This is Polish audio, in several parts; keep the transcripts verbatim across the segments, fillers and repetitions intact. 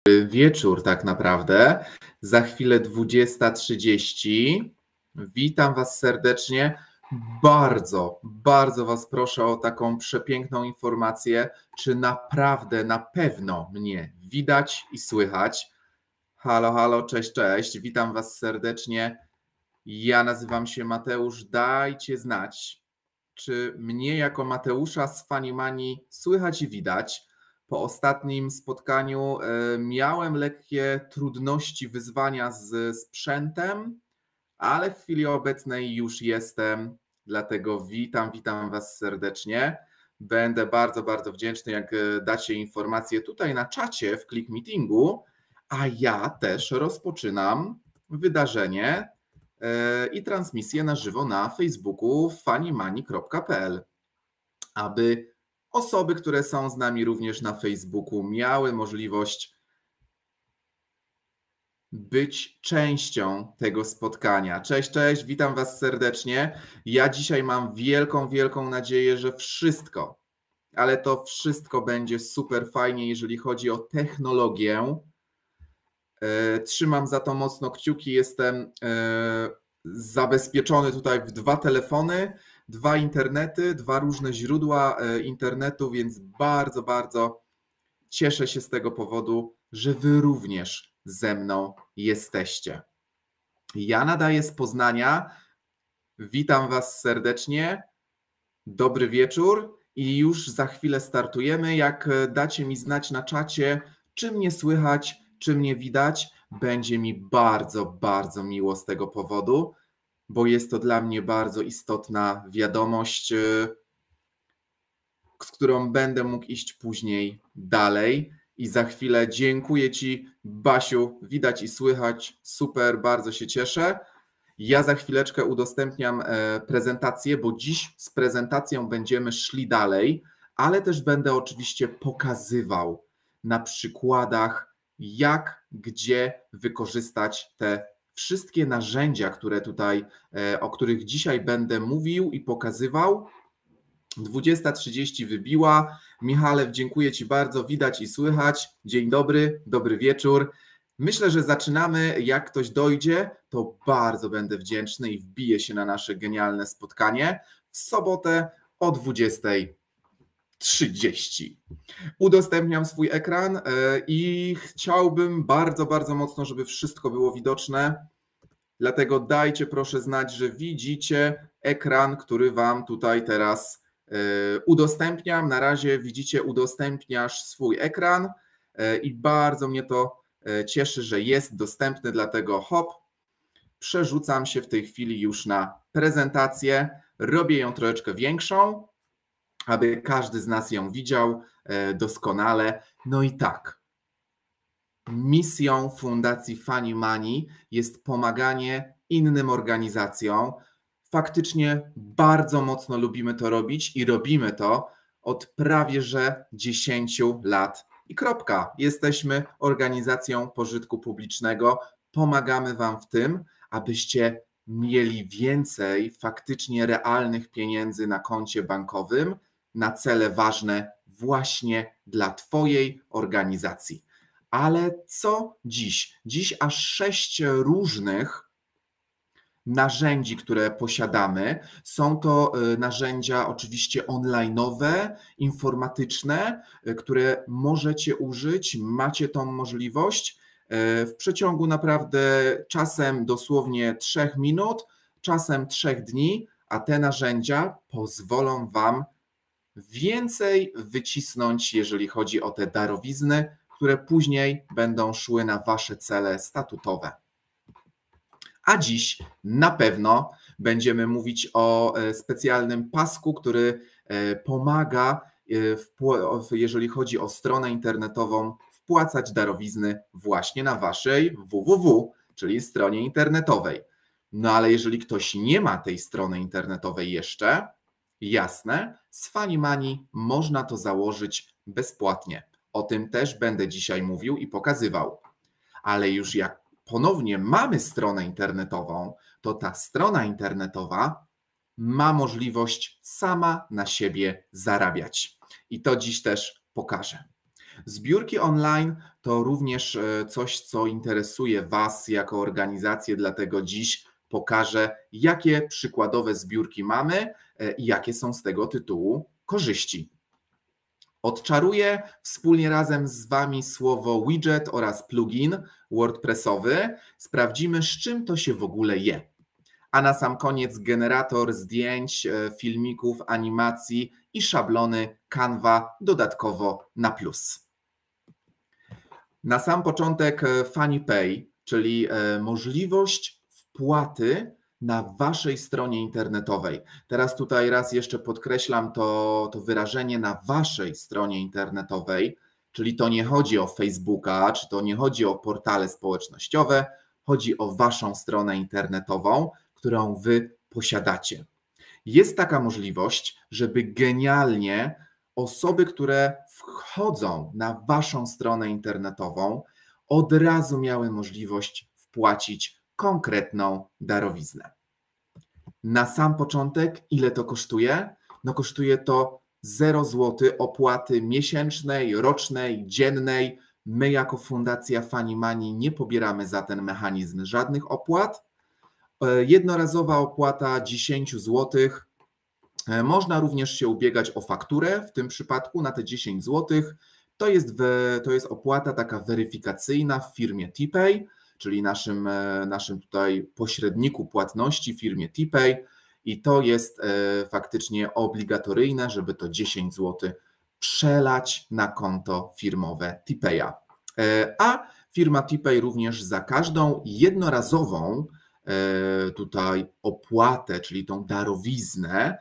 Wieczór tak naprawdę, za chwilę dwudziesta trzydzieści. Witam Was serdecznie. Bardzo, bardzo Was proszę o taką przepiękną informację, czy naprawdę, na pewno mnie widać i słychać. Halo, halo, cześć, cześć, witam Was serdecznie. Ja nazywam się Mateusz, dajcie znać, czy mnie jako Mateusza z Funimani słychać i widać. Po ostatnim spotkaniu miałem lekkie trudności, wyzwania z sprzętem, ale w chwili obecnej już jestem, dlatego witam, witam Was serdecznie. Będę bardzo, bardzo wdzięczny, jak dacie informacje tutaj na czacie w Click Meetingu, a ja też rozpoczynam wydarzenie i transmisję na żywo na Facebooku funimani kropka p l, aby osoby, które są z nami również na Facebooku, miały możliwość być częścią tego spotkania. Cześć, cześć, witam Was serdecznie. Ja dzisiaj mam wielką, wielką nadzieję, że wszystko, ale to wszystko będzie super fajnie, jeżeli chodzi o technologię. Trzymam za to mocno kciuki, jestem zabezpieczony tutaj w dwa telefony, dwa internety, dwa różne źródła internetu, więc bardzo, bardzo cieszę się z tego powodu, że Wy również ze mną jesteście. Ja nadaję z Poznania, witam Was serdecznie, dobry wieczór i już za chwilę startujemy. Jak dacie mi znać na czacie, czy mnie słychać, czy mnie widać, będzie mi bardzo, bardzo miło z tego powodu, bo jest to dla mnie bardzo istotna wiadomość, z którą będę mógł iść później dalej. I za chwilę dziękuję Ci, Basiu, widać i słychać, super, bardzo się cieszę. Ja za chwileczkę udostępniam prezentację, bo dziś z prezentacją będziemy szli dalej, ale też będę oczywiście pokazywał na przykładach, jak, gdzie wykorzystać te wszystkie narzędzia, które tutaj, o których dzisiaj będę mówił i pokazywał. dwudziesta trzydzieści wybiła. Michale, dziękuję Ci bardzo, widać i słychać. Dzień dobry, dobry wieczór. Myślę, że zaczynamy. Jak ktoś dojdzie, to bardzo będę wdzięczny i wbiję się na nasze genialne spotkanie w sobotę o dwudziestej trzydzieści. Udostępniam swój ekran i chciałbym bardzo, bardzo mocno, żeby wszystko było widoczne. Dlatego dajcie proszę znać, że widzicie ekran, który Wam tutaj teraz udostępniam. Na razie widzicie, udostępniasz swój ekran i bardzo mnie to cieszy, że jest dostępny, dlatego hop, przerzucam się w tej chwili już na prezentację. Robię ją troszeczkę większą, aby każdy z nas ją widział doskonale. No i tak, misją Fundacji Funimani jest pomaganie innym organizacjom. Faktycznie bardzo mocno lubimy to robić i robimy to od prawie że dziesięciu lat. I kropka. Jesteśmy organizacją pożytku publicznego. Pomagamy Wam w tym, abyście mieli więcej faktycznie realnych pieniędzy na koncie bankowym na cele ważne właśnie dla Twojej organizacji. Ale co dziś? Dziś aż sześć różnych narzędzi, które posiadamy. Są to narzędzia oczywiście online'owe, informatyczne, które możecie użyć, macie tą możliwość w przeciągu naprawdę czasem dosłownie trzech minut, czasem trzech dni, a te narzędzia pozwolą Wam więcej wycisnąć, jeżeli chodzi o te darowizny, które później będą szły na Wasze cele statutowe. A dziś na pewno będziemy mówić o specjalnym pasku, który pomaga, jeżeli chodzi o stronę internetową, wpłacać darowizny właśnie na Waszej www, czyli stronie internetowej. No ale jeżeli ktoś nie ma tej strony internetowej jeszcze, jasne, z Funimani można to założyć bezpłatnie. O tym też będę dzisiaj mówił i pokazywał. Ale już jak ponownie mamy stronę internetową, to ta strona internetowa ma możliwość sama na siebie zarabiać. I to dziś też pokażę. Zbiórki online to również e, coś, co interesuje Was jako organizację, dlatego dziś pokażę, jakie przykładowe zbiórki mamy e, i jakie są z tego tytułu korzyści. Odczaruję wspólnie razem z Wami słowo widget oraz plugin WordPressowy. Sprawdzimy, z czym to się w ogóle je. A na sam koniec generator zdjęć, filmików, animacji i szablony Canva dodatkowo na plus. Na sam początek FunnyPay, czyli możliwość wpłaty na Waszej stronie internetowej. Teraz tutaj raz jeszcze podkreślam to, to wyrażenie na Waszej stronie internetowej, czyli to nie chodzi o Facebooka, czy to nie chodzi o portale społecznościowe, chodzi o Waszą stronę internetową, którą Wy posiadacie. Jest taka możliwość, żeby genialnie osoby, które wchodzą na Waszą stronę internetową, od razu miały możliwość wpłacić konkretną darowiznę. Na sam początek, ile to kosztuje? No kosztuje to zero złotych opłaty miesięcznej, rocznej, dziennej. My jako Fundacja Funny Money nie pobieramy za ten mechanizm żadnych opłat. Jednorazowa opłata dziesięć złotych. Można również się ubiegać o fakturę, w tym przypadku na te dziesięć złotych. To jest, to jest opłata taka weryfikacyjna w firmie TPay, czyli naszym, naszym tutaj pośredniku płatności w firmie TPay, i to jest faktycznie obligatoryjne, żeby to dziesięć złotych przelać na konto firmowe TPaya. A firma TPay również za każdą jednorazową tutaj opłatę, czyli tą darowiznę,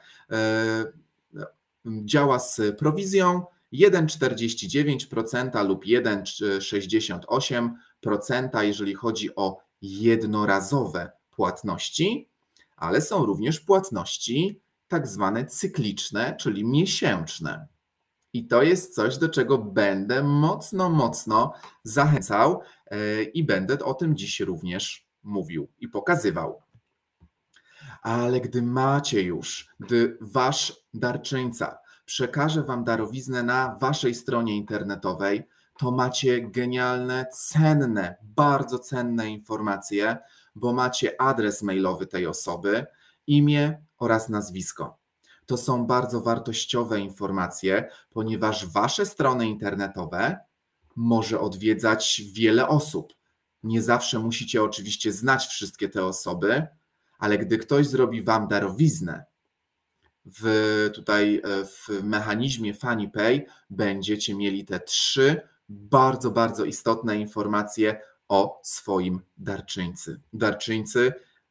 działa z prowizją jeden przecinek czterdzieści dziewięć procent lub jeden przecinek sześćdziesiąt osiem procent, jeżeli chodzi o jednorazowe płatności, ale są również płatności tak zwane cykliczne, czyli miesięczne. I to jest coś, do czego będę mocno, mocno zachęcał i będę o tym dziś również mówił i pokazywał. Ale gdy macie już, gdy Wasz darczyńca przekaże Wam darowiznę na Waszej stronie internetowej, to macie genialne, cenne, bardzo cenne informacje, bo macie adres mailowy tej osoby, imię oraz nazwisko. To są bardzo wartościowe informacje, ponieważ Wasze strony internetowe może odwiedzać wiele osób. Nie zawsze musicie oczywiście znać wszystkie te osoby, ale gdy ktoś zrobi Wam darowiznę, w, tutaj w mechanizmie FunnyPay będziecie mieli te trzy bardzo, bardzo istotne informacje o swoim darczyńcy. Darczyńcy,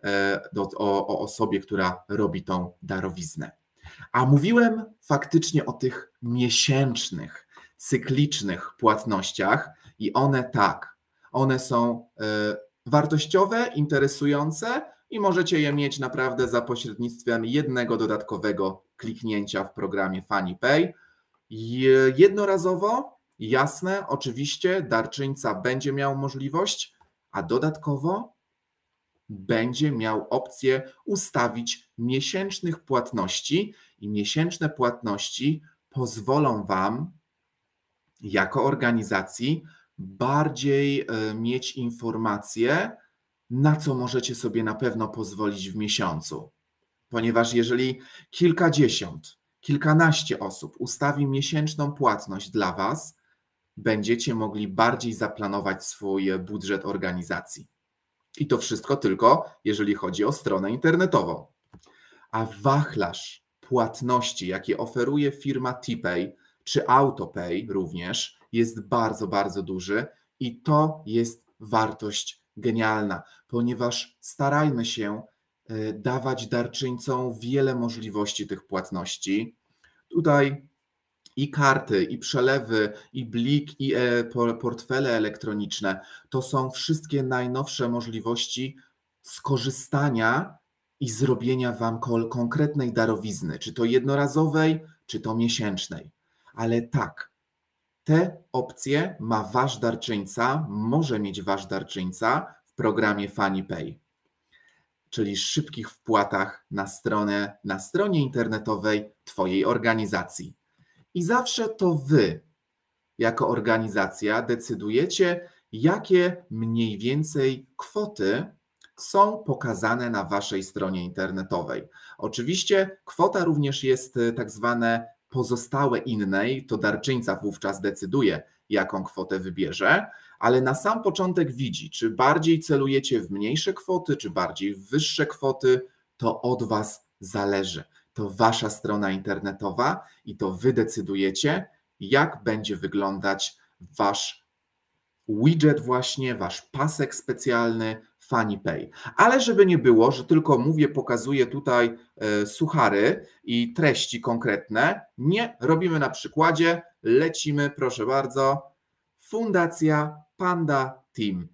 o, o osobie, która robi tą darowiznę. A mówiłem faktycznie o tych miesięcznych, cyklicznych płatnościach i one tak, one są wartościowe, interesujące i możecie je mieć naprawdę za pośrednictwem jednego dodatkowego kliknięcia w programie FunnyPay. Jednorazowo, jasne, oczywiście darczyńca będzie miał możliwość, a dodatkowo będzie miał opcję ustawić miesięcznych płatności i miesięczne płatności pozwolą Wam jako organizacji bardziej mieć informacje, na co możecie sobie na pewno pozwolić w miesiącu. Ponieważ jeżeli kilkadziesiąt, kilkanaście osób ustawi miesięczną płatność dla Was, będziecie mogli bardziej zaplanować swój budżet organizacji. I to wszystko tylko, jeżeli chodzi o stronę internetową. A wachlarz płatności, jakie oferuje firma TPay, czy AutoPay również, jest bardzo, bardzo duży i to jest wartość genialna, ponieważ starajmy się dawać darczyńcom wiele możliwości tych płatności. Tutaj i karty, i przelewy, i blik, i portfele elektroniczne to są wszystkie najnowsze możliwości skorzystania i zrobienia Wam konkretnej darowizny, czy to jednorazowej, czy to miesięcznej. Ale tak, te opcje ma Wasz darczyńca, może mieć Wasz darczyńca w programie FunnyPay, czyli szybkich wpłatach na stronę, na stronie internetowej Twojej organizacji. I zawsze to Wy jako organizacja decydujecie, jakie mniej więcej kwoty są pokazane na waszej stronie internetowej. Oczywiście kwota również jest tak zwane pozostałe innej, to darczyńca wówczas decyduje, jaką kwotę wybierze, ale na sam początek widzi, czy bardziej celujecie w mniejsze kwoty, czy bardziej w wyższe kwoty, to od was zależy. To wasza strona internetowa i to wy decydujecie, jak będzie wyglądać wasz widget właśnie, wasz pasek specjalny FunnyPay. Ale żeby nie było, że tylko mówię, pokazuję tutaj e, suchary i treści konkretne, nie, robimy na przykładzie, lecimy, proszę bardzo, Fundacja Panda Team.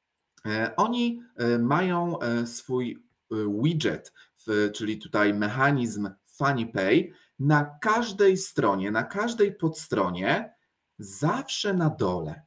E, oni e, mają e, swój e, widget, w, czyli tutaj mechanizm FunnyPay na każdej stronie, na każdej podstronie, zawsze na dole.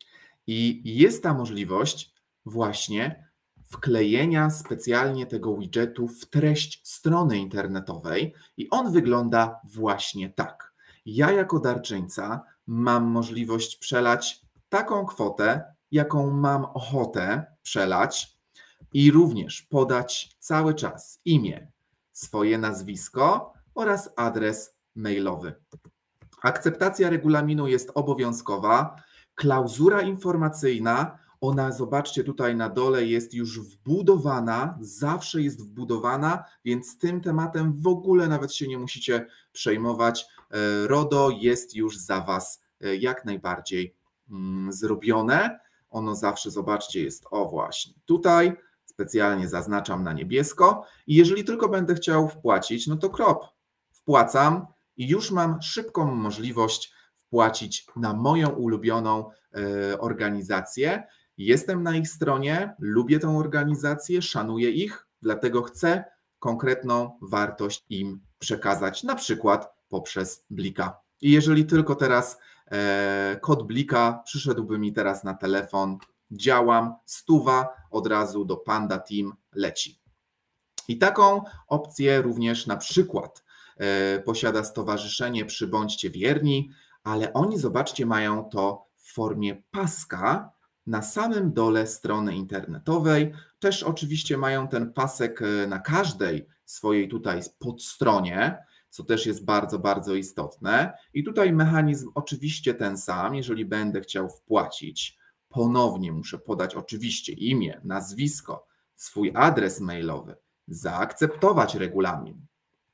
I jest ta możliwość właśnie wklejenia specjalnie tego widgetu w treść strony internetowej i on wygląda właśnie tak. Ja jako darczyńca mam możliwość przelać taką kwotę, jaką mam ochotę przelać i również podać cały czas imię, swoje nazwisko oraz adres mailowy. Akceptacja regulaminu jest obowiązkowa. Klauzura informacyjna, ona, zobaczcie, tutaj na dole jest już wbudowana, zawsze jest wbudowana, więc tym tematem w ogóle nawet się nie musicie przejmować. RODO jest już za was jak najbardziej zrobione. Ono zawsze, zobaczcie, jest o właśnie tutaj, specjalnie zaznaczam na niebiesko i jeżeli tylko będę chciał wpłacić, no to krop, wpłacam i już mam szybką możliwość wpłacić na moją ulubioną organizację. Jestem na ich stronie, lubię tę organizację, szanuję ich, dlatego chcę konkretną wartość im przekazać, na przykład poprzez Blika. I jeżeli tylko teraz e, kod Blika przyszedłby mi teraz na telefon, działam, stuwa od razu do Panda Team leci. I taką opcję również na przykład e, posiada stowarzyszenie Przybądźcie Wierni, ale oni, zobaczcie, mają to w formie paska na samym dole strony internetowej. Też oczywiście mają ten pasek na każdej swojej tutaj podstronie, co też jest bardzo, bardzo istotne. I tutaj mechanizm oczywiście ten sam. Jeżeli będę chciał wpłacić, ponownie muszę podać oczywiście imię, nazwisko, swój adres mailowy, zaakceptować regulamin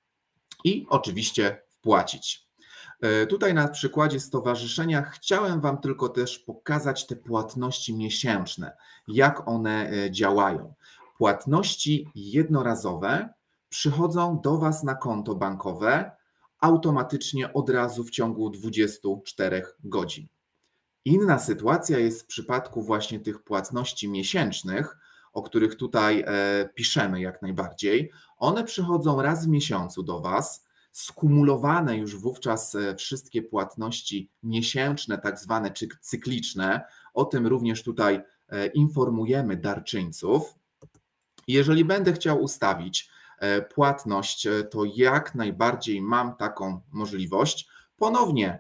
i oczywiście wpłacić. Tutaj na przykładzie stowarzyszenia chciałem Wam tylko też pokazać te płatności miesięczne, jak one działają. Płatności jednorazowe przychodzą do Was na konto bankowe automatycznie od razu w ciągu dwudziestu czterech godzin. Inna sytuacja jest w przypadku właśnie tych płatności miesięcznych, o których tutaj piszemy jak najbardziej. One przychodzą raz w miesiącu do Was, skumulowane już wówczas wszystkie płatności miesięczne, tak zwane czy cykliczne. O tym również tutaj informujemy darczyńców. Jeżeli będę chciał ustawić płatność, to jak najbardziej mam taką możliwość. Ponownie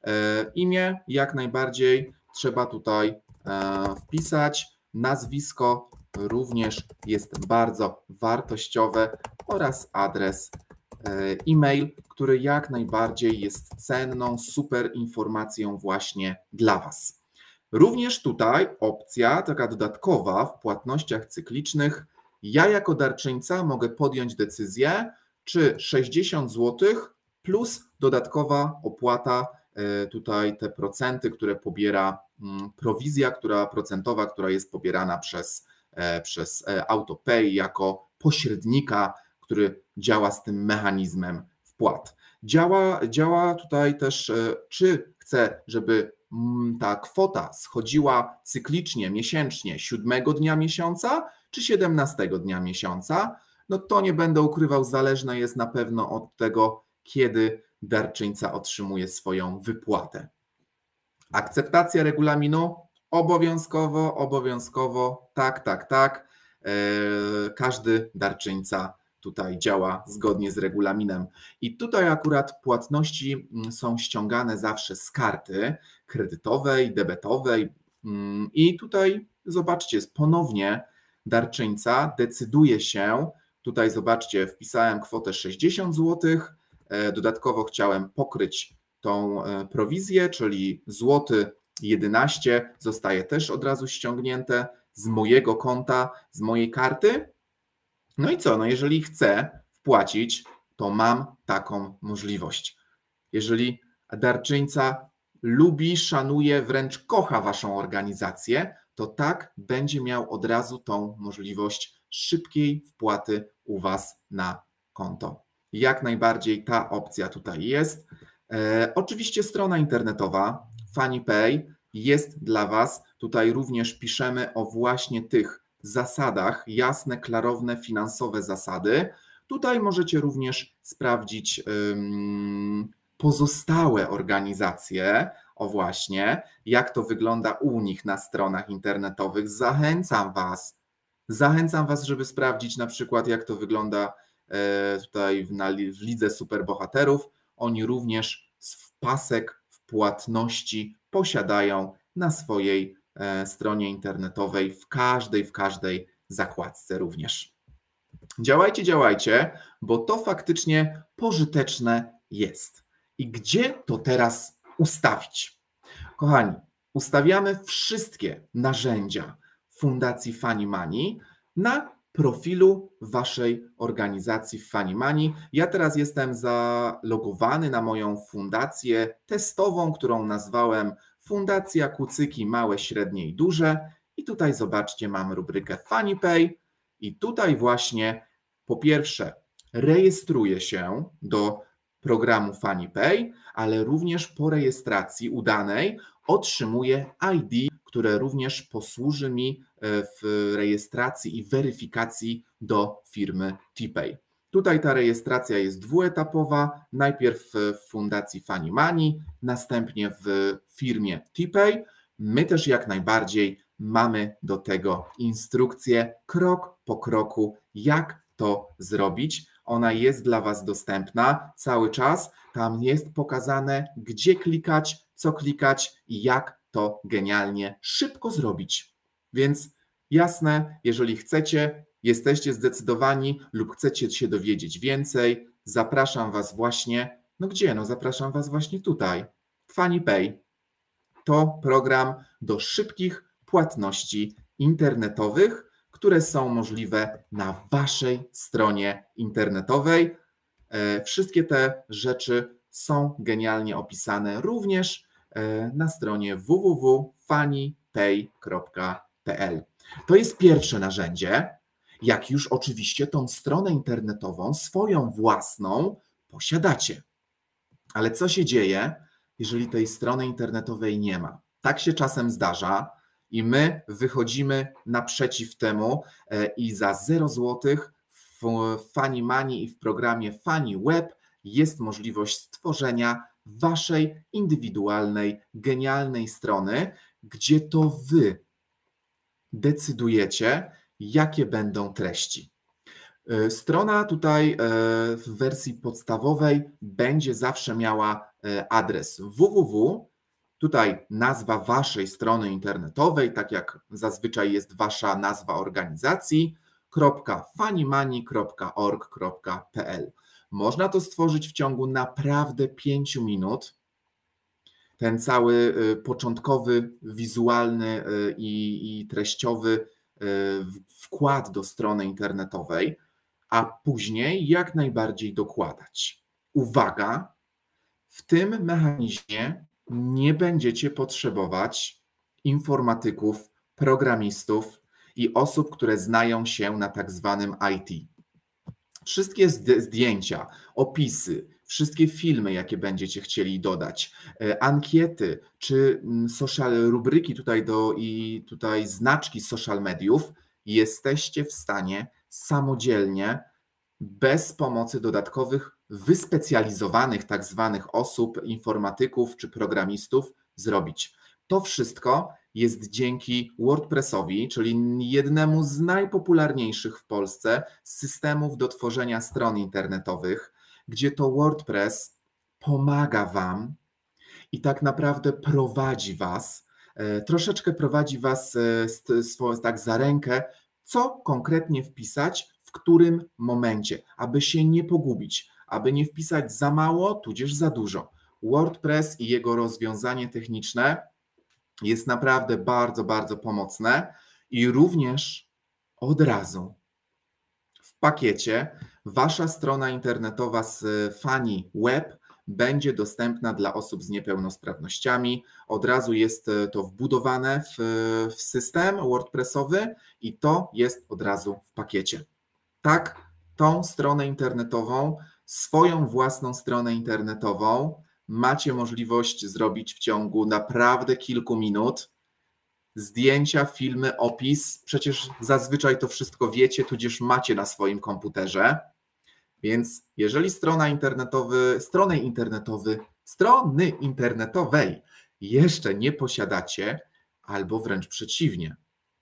imię jak najbardziej trzeba tutaj wpisać, nazwisko również jest bardzo wartościowe oraz adres e-mail, który jak najbardziej jest cenną, super informacją właśnie dla Was. Również tutaj opcja taka dodatkowa w płatnościach cyklicznych. Ja jako darczyńca mogę podjąć decyzję, czy sześćdziesiąt złotych plus dodatkowa opłata, tutaj te procenty, które pobiera prowizja, która procentowa, która jest pobierana przez, przez AutoPay jako pośrednika, który działa z tym mechanizmem wpłat. Działa, działa tutaj też, czy chcę, żeby ta kwota schodziła cyklicznie, miesięcznie, siódmego dnia miesiąca, czy siedemnastego dnia miesiąca, no to nie będę ukrywał, zależne jest na pewno od tego, kiedy darczyńca otrzymuje swoją wypłatę. Akceptacja regulaminu obowiązkowo, obowiązkowo, tak, tak, tak. Każdy darczyńca tutaj działa zgodnie z regulaminem. I tutaj akurat płatności są ściągane zawsze z karty kredytowej, debetowej i tutaj zobaczcie, ponownie darczyńca decyduje się, tutaj zobaczcie, wpisałem kwotę sześćdziesiąt złotych, dodatkowo chciałem pokryć tą prowizję, czyli złoty jedenaście zostaje też od razu ściągnięte z mojego konta, z mojej karty. No i co? No jeżeli chcę wpłacić, to mam taką możliwość. Jeżeli darczyńca lubi, szanuje, wręcz kocha Waszą organizację, to tak będzie miał od razu tą możliwość szybkiej wpłaty u Was na konto. Jak najbardziej ta opcja tutaj jest. E, oczywiście strona internetowa FunnyPay jest dla Was. Tutaj również piszemy o właśnie tych zasadach, jasne, klarowne, finansowe zasady. Tutaj możecie również sprawdzić um, pozostałe organizacje, o właśnie, jak to wygląda u nich na stronach internetowych. Zachęcam Was, zachęcam Was, żeby sprawdzić na przykład, jak to wygląda e, tutaj w, na, w Lidze Superbohaterów. Oni również pasek w płatności posiadają na swojej e, stronie internetowej, w każdej, w każdej zakładce również. Działajcie, działajcie, bo to faktycznie pożyteczne jest. I gdzie to teraz ustawić? Kochani, ustawiamy wszystkie narzędzia Fundacji Funny Money na profilu Waszej organizacji w Funny Money. Ja teraz jestem zalogowany na moją fundację testową, którą nazwałem Fundacja Kucyki Małe, Średnie i Duże. I tutaj zobaczcie, mam rubrykę FunnyPay i tutaj właśnie po pierwsze rejestruję się do programu FunnyPay, ale również po rejestracji udanej otrzymuję I D, które również posłuży mi w rejestracji i weryfikacji do firmy TPay. Tutaj ta rejestracja jest dwuetapowa, najpierw w Fundacji Funny Money, następnie w firmie TPay. My też jak najbardziej mamy do tego instrukcję krok po kroku, jak to zrobić. Ona jest dla Was dostępna cały czas. Tam jest pokazane, gdzie klikać, co klikać i jak to genialnie szybko zrobić. Więc jasne, jeżeli chcecie, jesteście zdecydowani lub chcecie się dowiedzieć więcej, zapraszam Was właśnie, no gdzie? No zapraszam Was właśnie tutaj. FunnyPay to program do szybkich płatności internetowych, które są możliwe na Waszej stronie internetowej. Wszystkie te rzeczy są genialnie opisane również na stronie w w w kropka funnypay kropka p l. To jest pierwsze narzędzie. Jak już oczywiście tą stronę internetową, swoją własną, posiadacie. Ale co się dzieje, jeżeli tej strony internetowej nie ma? Tak się czasem zdarza i my wychodzimy naprzeciw temu i za zero złotych w Funny Money i w programie Funny Web jest możliwość stworzenia Waszej indywidualnej, genialnej strony, gdzie to Wy decydujecie, jakie będą treści. Strona tutaj w wersji podstawowej będzie zawsze miała adres www, tutaj nazwa Waszej strony internetowej, tak jak zazwyczaj jest Wasza nazwa organizacji, .funnymoney kropka org kropka p l. Można to stworzyć w ciągu naprawdę pięciu minut. Ten cały początkowy, wizualny i, i treściowy wkład do strony internetowej, a później jak najbardziej dokładać. Uwaga, w tym mechanizmie nie będziecie potrzebować informatyków, programistów i osób, które znają się na tak zwanym I T. Wszystkie zdjęcia, opisy, wszystkie filmy, jakie będziecie chcieli dodać, ankiety czy social rubryki tutaj do i tutaj znaczki social mediów jesteście w stanie samodzielnie, bez pomocy dodatkowych, wyspecjalizowanych tak zwanych osób, informatyków czy programistów zrobić. To wszystko jest dzięki WordPressowi, czyli jednemu z najpopularniejszych w Polsce systemów do tworzenia stron internetowych, gdzie to WordPress pomaga Wam i tak naprawdę prowadzi Was, troszeczkę prowadzi Was tak za rękę, co konkretnie wpisać, w którym momencie, aby się nie pogubić, aby nie wpisać za mało, tudzież za dużo. WordPress i jego rozwiązanie techniczne jest naprawdę bardzo, bardzo pomocne i również od razu w pakiecie Wasza strona internetowa z Funny Web będzie dostępna dla osób z niepełnosprawnościami. Od razu jest to wbudowane w, w system WordPressowy i to jest od razu w pakiecie. Tak, tą stronę internetową, swoją własną stronę internetową macie możliwość zrobić w ciągu naprawdę kilku minut. Zdjęcia, filmy, opis, przecież zazwyczaj to wszystko wiecie, tudzież macie na swoim komputerze. Więc jeżeli strona internetowy, strony internetowy, strony internetowej jeszcze nie posiadacie, albo wręcz przeciwnie,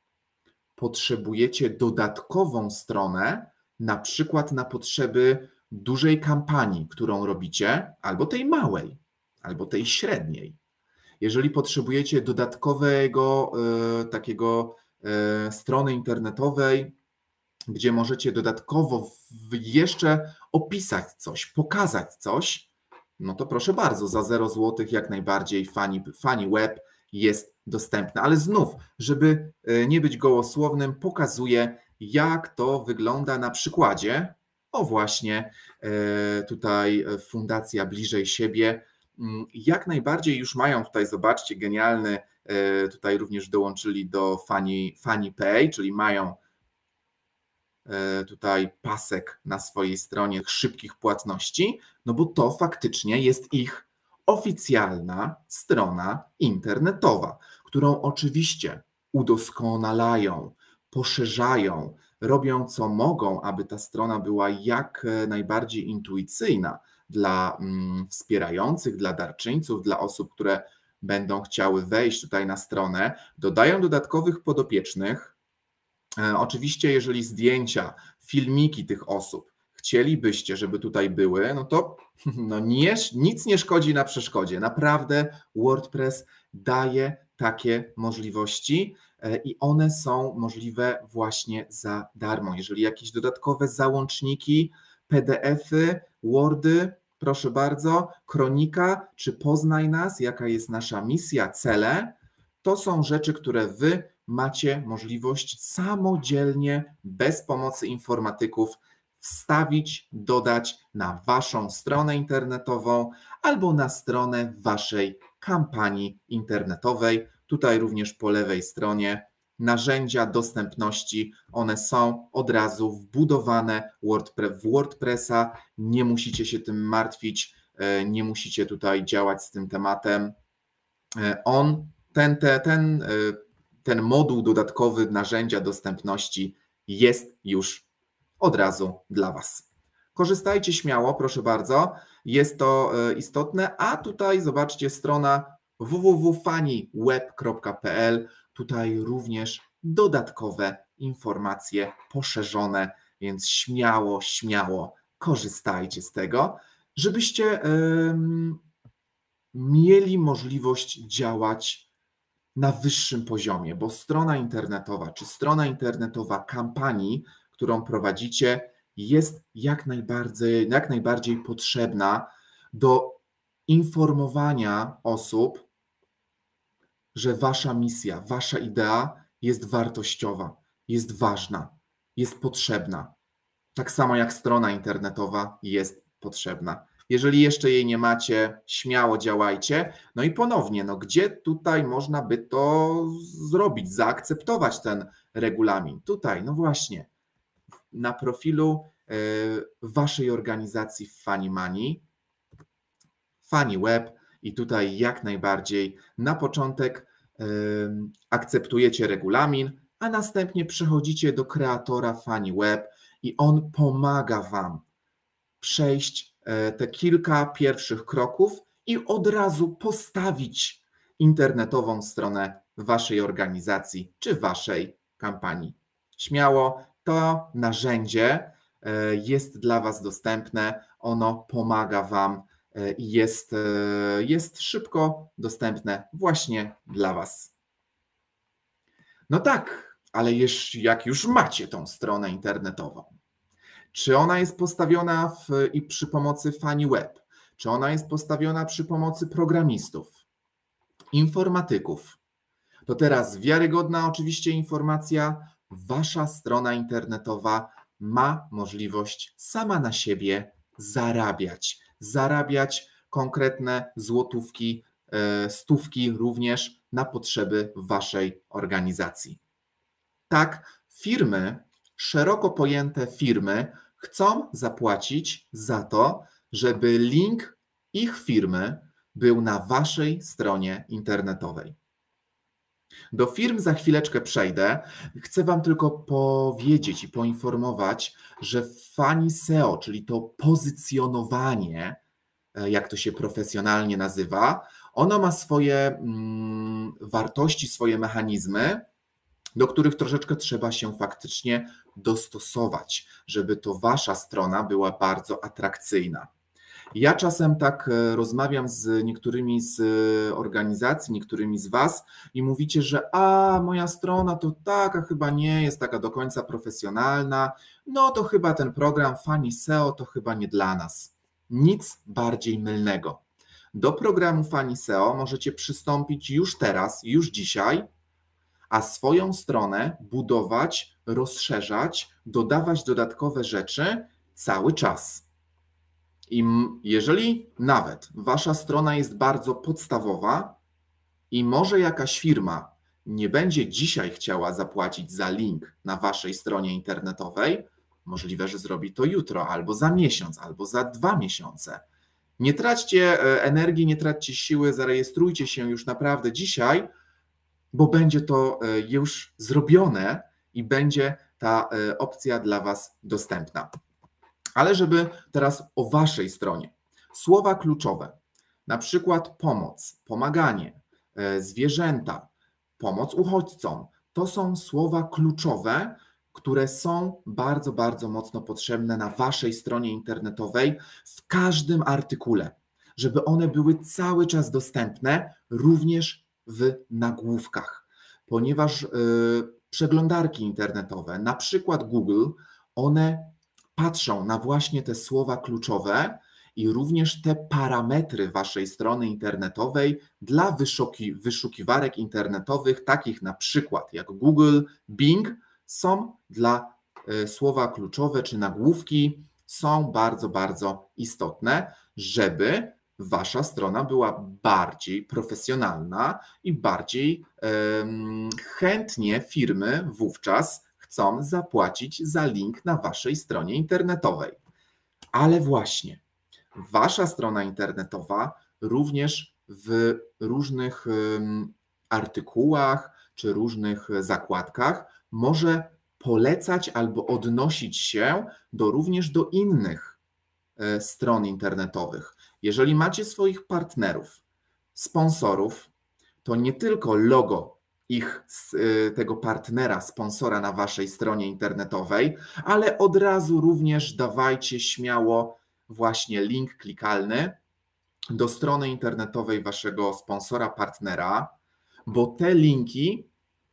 potrzebujecie dodatkową stronę, na przykład na potrzeby dużej kampanii, którą robicie, albo tej małej, albo tej średniej. Jeżeli potrzebujecie dodatkowego e, takiego e, strony internetowej, gdzie możecie dodatkowo jeszcze opisać coś, pokazać coś, no to proszę bardzo, za zero złotych jak najbardziej Funny, Funny Web jest dostępna. Ale znów, żeby nie być gołosłownym, pokazuję, jak to wygląda na przykładzie. O właśnie, tutaj Fundacja Bliżej Siebie. Jak najbardziej już mają tutaj, zobaczcie, genialny, tutaj również dołączyli do Funny, Funny Pay, czyli mają tutaj pasek na swojej stronie szybkich płatności, no bo to faktycznie jest ich oficjalna strona internetowa, którą oczywiście udoskonalają, poszerzają, robią co mogą, aby ta strona była jak najbardziej intuicyjna dla mm, wspierających, dla darczyńców, dla osób, które będą chciały wejść tutaj na stronę, dodają dodatkowych podopiecznych. Oczywiście, jeżeli zdjęcia, filmiki tych osób chcielibyście, żeby tutaj były, no to no nie, nic nie szkodzi na przeszkodzie. Naprawdę WordPress daje takie możliwości i one są możliwe właśnie za darmo. Jeżeli jakieś dodatkowe załączniki, P D F-y, Wordy, proszę bardzo, kronika, czy poznaj nas, jaka jest nasza misja, cele, to są rzeczy, które Wy macie możliwość samodzielnie, bez pomocy informatyków, wstawić, dodać na Waszą stronę internetową albo na stronę Waszej kampanii internetowej. Tutaj również po lewej stronie narzędzia dostępności, one są od razu wbudowane w WordPressa, nie musicie się tym martwić, nie musicie tutaj działać z tym tematem. On, ten, ten, ten Ten moduł dodatkowy narzędzia dostępności jest już od razu dla Was. Korzystajcie śmiało, proszę bardzo, jest to istotne, a tutaj zobaczcie strona w w w kropka funnyweb kropka p l, tutaj również dodatkowe informacje poszerzone, więc śmiało, śmiało korzystajcie z tego, żebyście yy, mieli możliwość działać na wyższym poziomie, bo strona internetowa czy strona internetowa kampanii, którą prowadzicie, jest jak najbardziej, jak najbardziej potrzebna do informowania osób, że wasza misja, wasza idea jest wartościowa, jest ważna, jest potrzebna. Tak samo jak strona internetowa jest potrzebna. Jeżeli jeszcze jej nie macie, śmiało działajcie. No i ponownie, no gdzie tutaj można by to zrobić, zaakceptować ten regulamin? Tutaj, no właśnie, na profilu waszej organizacji w Funny Money, Funny Web i tutaj jak najbardziej na początek akceptujecie regulamin, a następnie przechodzicie do kreatora Funny Web i on pomaga wam przejść te kilka pierwszych kroków i od razu postawić internetową stronę waszej organizacji czy waszej kampanii. Śmiało, to narzędzie jest dla was dostępne, ono pomaga wam i jest, jest szybko dostępne właśnie dla was. No tak, ale jak już macie tą stronę internetową, czy ona jest postawiona w, i przy pomocy FaniWeb, czy ona jest postawiona przy pomocy programistów, informatyków, to teraz wiarygodna oczywiście informacja, wasza strona internetowa ma możliwość sama na siebie zarabiać. Zarabiać konkretne złotówki, stówki również na potrzeby waszej organizacji. Tak, firmy, szeroko pojęte firmy chcą zapłacić za to, żeby link ich firmy był na waszej stronie internetowej. Do firm za chwileczkę przejdę. Chcę wam tylko powiedzieć i poinformować, że Fani S E O, czyli to pozycjonowanie, jak to się profesjonalnie nazywa, ono ma swoje mm, wartości, swoje mechanizmy, do których troszeczkę trzeba się faktycznie dostosować, żeby to wasza strona była bardzo atrakcyjna. Ja czasem tak rozmawiam z niektórymi z organizacji, niektórymi z was i mówicie, że a moja strona to taka chyba nie jest taka do końca profesjonalna, no to chyba ten program Fani S E O to chyba nie dla nas. Nic bardziej mylnego. Do programu Fani S E O możecie przystąpić już teraz, już dzisiaj, a swoją stronę budować, rozszerzać, dodawać dodatkowe rzeczy cały czas. I jeżeli nawet wasza strona jest bardzo podstawowa i może jakaś firma nie będzie dzisiaj chciała zapłacić za link na waszej stronie internetowej, możliwe, że zrobi to jutro, albo za miesiąc, albo za dwa miesiące. Nie traćcie energii, nie traćcie siły, zarejestrujcie się już naprawdę dzisiaj, bo będzie to już zrobione i będzie ta opcja dla was dostępna. Ale żeby teraz o waszej stronie. Słowa kluczowe, na przykład pomoc, pomaganie, zwierzęta, pomoc uchodźcom, to są słowa kluczowe, które są bardzo, bardzo mocno potrzebne na waszej stronie internetowej w każdym artykule, żeby one były cały czas dostępne, również w nagłówkach, ponieważ yy, przeglądarki internetowe, na przykład Google, one patrzą na właśnie te słowa kluczowe i również te parametry waszej strony internetowej dla wyszuki, wyszukiwarek internetowych, takich na przykład jak Google, Bing, są dla y, słowa kluczowe czy nagłówki, są bardzo, bardzo istotne, żeby wasza strona była bardziej profesjonalna i bardziej y, chętnie firmy wówczas chcą zapłacić za link na waszej stronie internetowej. Ale właśnie, wasza strona internetowa również w różnych um, artykułach czy różnych zakładkach może polecać albo odnosić się do, również do innych e, stron internetowych. Jeżeli macie swoich partnerów, sponsorów, to nie tylko logo ich, tego partnera, sponsora na waszej stronie internetowej, ale od razu również dawajcie śmiało właśnie link klikalny do strony internetowej waszego sponsora, partnera, bo te linki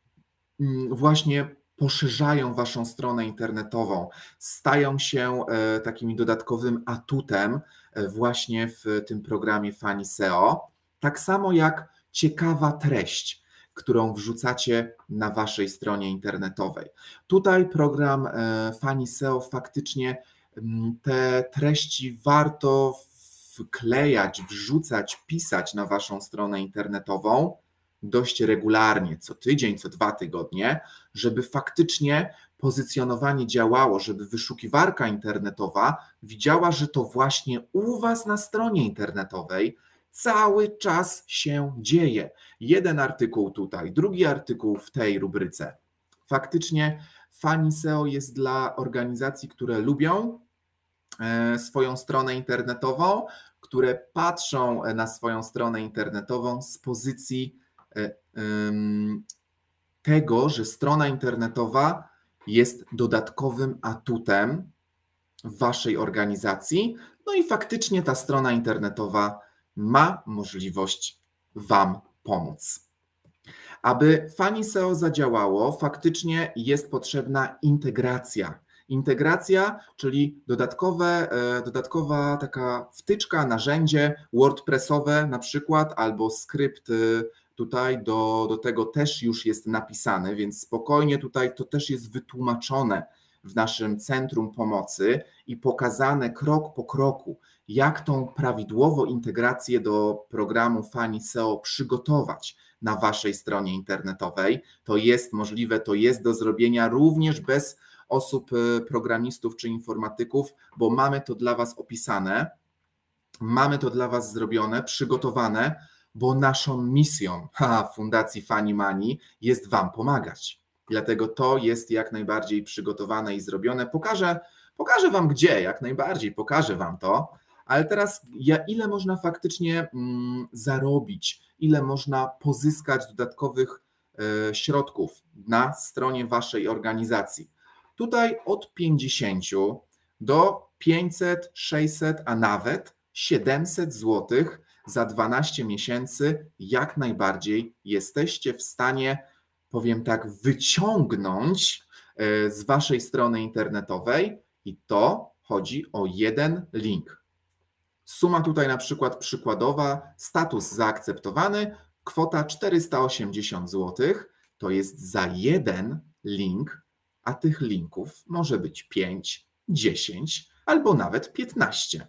właśnie poszerzają waszą stronę internetową, stają się takim dodatkowym atutem właśnie w tym programie Fani S E O, tak samo jak ciekawa treść, którą wrzucacie na waszej stronie internetowej. Tutaj program Fani S E O faktycznie te treści warto wklejać, wrzucać, pisać na waszą stronę internetową dość regularnie, co tydzień, co dwa tygodnie, żeby faktycznie pozycjonowanie działało, żeby wyszukiwarka internetowa widziała, że to właśnie u was na stronie internetowej cały czas się dzieje. Jeden artykuł tutaj, drugi artykuł w tej rubryce. Faktycznie Fani S E O jest dla organizacji, które lubią swoją stronę internetową, które patrzą na swoją stronę internetową z pozycji ym, tego, że strona internetowa jest dodatkowym atutem w waszej organizacji. No i faktycznie ta strona internetowa ma możliwość wam pomóc. Aby Funny S E O zadziałało, faktycznie jest potrzebna integracja. Integracja, czyli dodatkowe, dodatkowa taka wtyczka, narzędzie WordPressowe na przykład, albo skrypt tutaj do, do tego też już jest napisany, więc spokojnie tutaj to też jest wytłumaczone w naszym centrum pomocy i pokazane krok po kroku, jak tą prawidłową integrację do programu Funny S E O przygotować na waszej stronie internetowej. To jest możliwe, to jest do zrobienia również bez osób programistów czy informatyków, bo mamy to dla was opisane, mamy to dla was zrobione, przygotowane, bo naszą misją ha, Fundacji Funny Money jest wam pomagać. Dlatego to jest jak najbardziej przygotowane i zrobione. Pokażę, pokażę wam gdzie, jak najbardziej pokażę wam to, ale teraz ja, ile można faktycznie mm, zarobić, ile można pozyskać dodatkowych e, środków na stronie waszej organizacji. Tutaj od pięćdziesięciu do pięćset, sześćset, a nawet siedemset złotych za dwanaście miesięcy jak najbardziej jesteście w stanie, powiem tak, wyciągnąć z waszej strony internetowej i to chodzi o jeden link. Suma tutaj na przykład przykładowa, status zaakceptowany, kwota czterysta osiemdziesiąt złotych, to jest za jeden link, a tych linków może być pięć, dziesięć albo nawet piętnaście.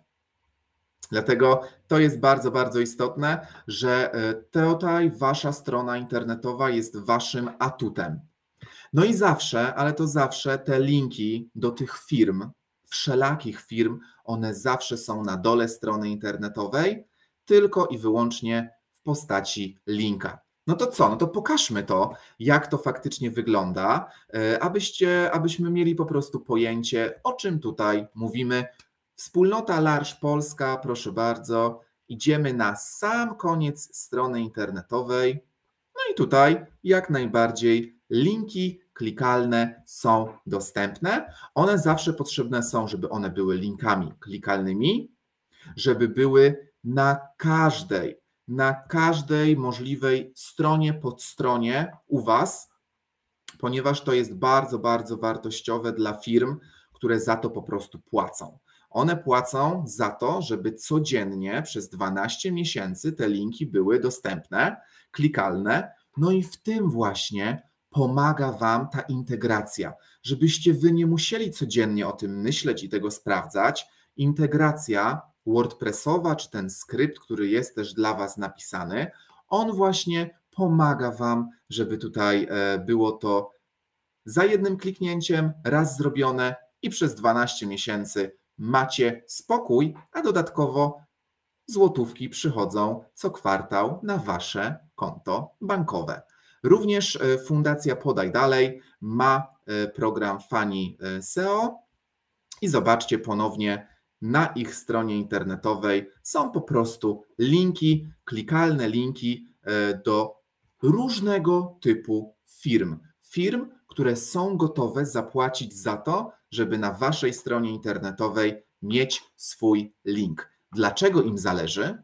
Dlatego to jest bardzo, bardzo istotne, że tutaj wasza strona internetowa jest waszym atutem. No i zawsze, ale to zawsze te linki do tych firm, wszelakich firm, one zawsze są na dole strony internetowej, tylko i wyłącznie w postaci linka. No to co? No to pokażmy to, jak to faktycznie wygląda, abyście, abyśmy mieli po prostu pojęcie, o czym tutaj mówimy. Wspólnota Large Polska, proszę bardzo, idziemy na sam koniec strony internetowej. No i tutaj jak najbardziej linki klikalne są dostępne. One zawsze potrzebne są, żeby one były linkami klikalnymi, żeby były na każdej, na każdej możliwej stronie, podstronie u was, ponieważ to jest bardzo, bardzo wartościowe dla firm, które za to po prostu płacą. One płacą za to, żeby codziennie przez dwanaście miesięcy te linki były dostępne, klikalne, no i w tym właśnie pomaga wam ta integracja, żebyście wy nie musieli codziennie o tym myśleć i tego sprawdzać. Integracja WordPressowa, czy ten skrypt, który jest też dla was napisany, on właśnie pomaga wam, żeby tutaj było to za jednym kliknięciem, raz zrobione i przez dwanaście miesięcy macie spokój, a dodatkowo złotówki przychodzą co kwartał na wasze konto bankowe. Również Fundacja Podaj Dalej ma program Funny S E O i zobaczcie ponownie na ich stronie internetowej są po prostu linki, klikalne linki do różnego typu firm. Firm, które są gotowe zapłacić za to, żeby na waszej stronie internetowej mieć swój link. Dlaczego im zależy?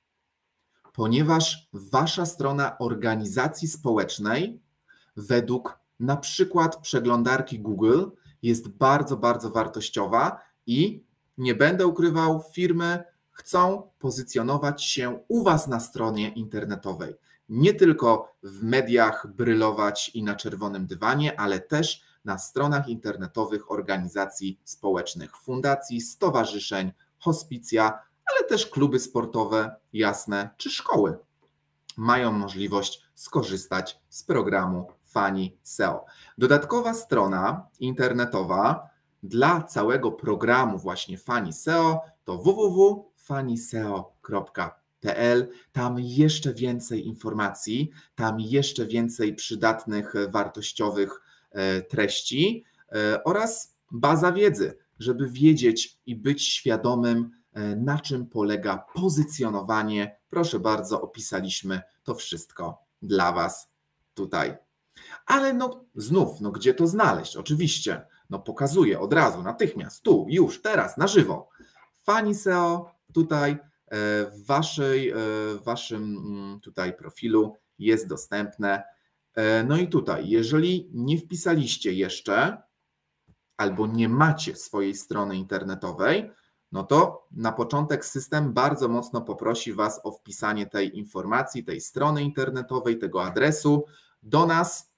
Ponieważ wasza strona organizacji społecznej według na przykład przeglądarki Google jest bardzo, bardzo wartościowa i nie będę ukrywał, firmy chcą pozycjonować się u was na stronie internetowej. Nie tylko w mediach brylować i na czerwonym dywanie, ale też na stronach internetowych organizacji społecznych, fundacji, stowarzyszeń, hospicja, ale też kluby sportowe, jasne, czy szkoły mają możliwość skorzystać z programu Funny S E O. Dodatkowa strona internetowa dla całego programu właśnie Funny S E O to w w w kropka funny s e o kropka p l. Tam jeszcze więcej informacji, tam jeszcze więcej przydatnych, wartościowych treści oraz baza wiedzy, żeby wiedzieć i być świadomym, na czym polega pozycjonowanie. Proszę bardzo, opisaliśmy to wszystko dla was tutaj. Ale no znów, no gdzie to znaleźć? Oczywiście, no pokazuję od razu, natychmiast, tu, już, teraz, na żywo. Funny S E O tutaj w, waszej, w waszym tutaj profilu jest dostępne. No i tutaj, jeżeli nie wpisaliście jeszcze albo nie macie swojej strony internetowej, no to na początek system bardzo mocno poprosi Was o wpisanie tej informacji, tej strony internetowej, tego adresu do nas,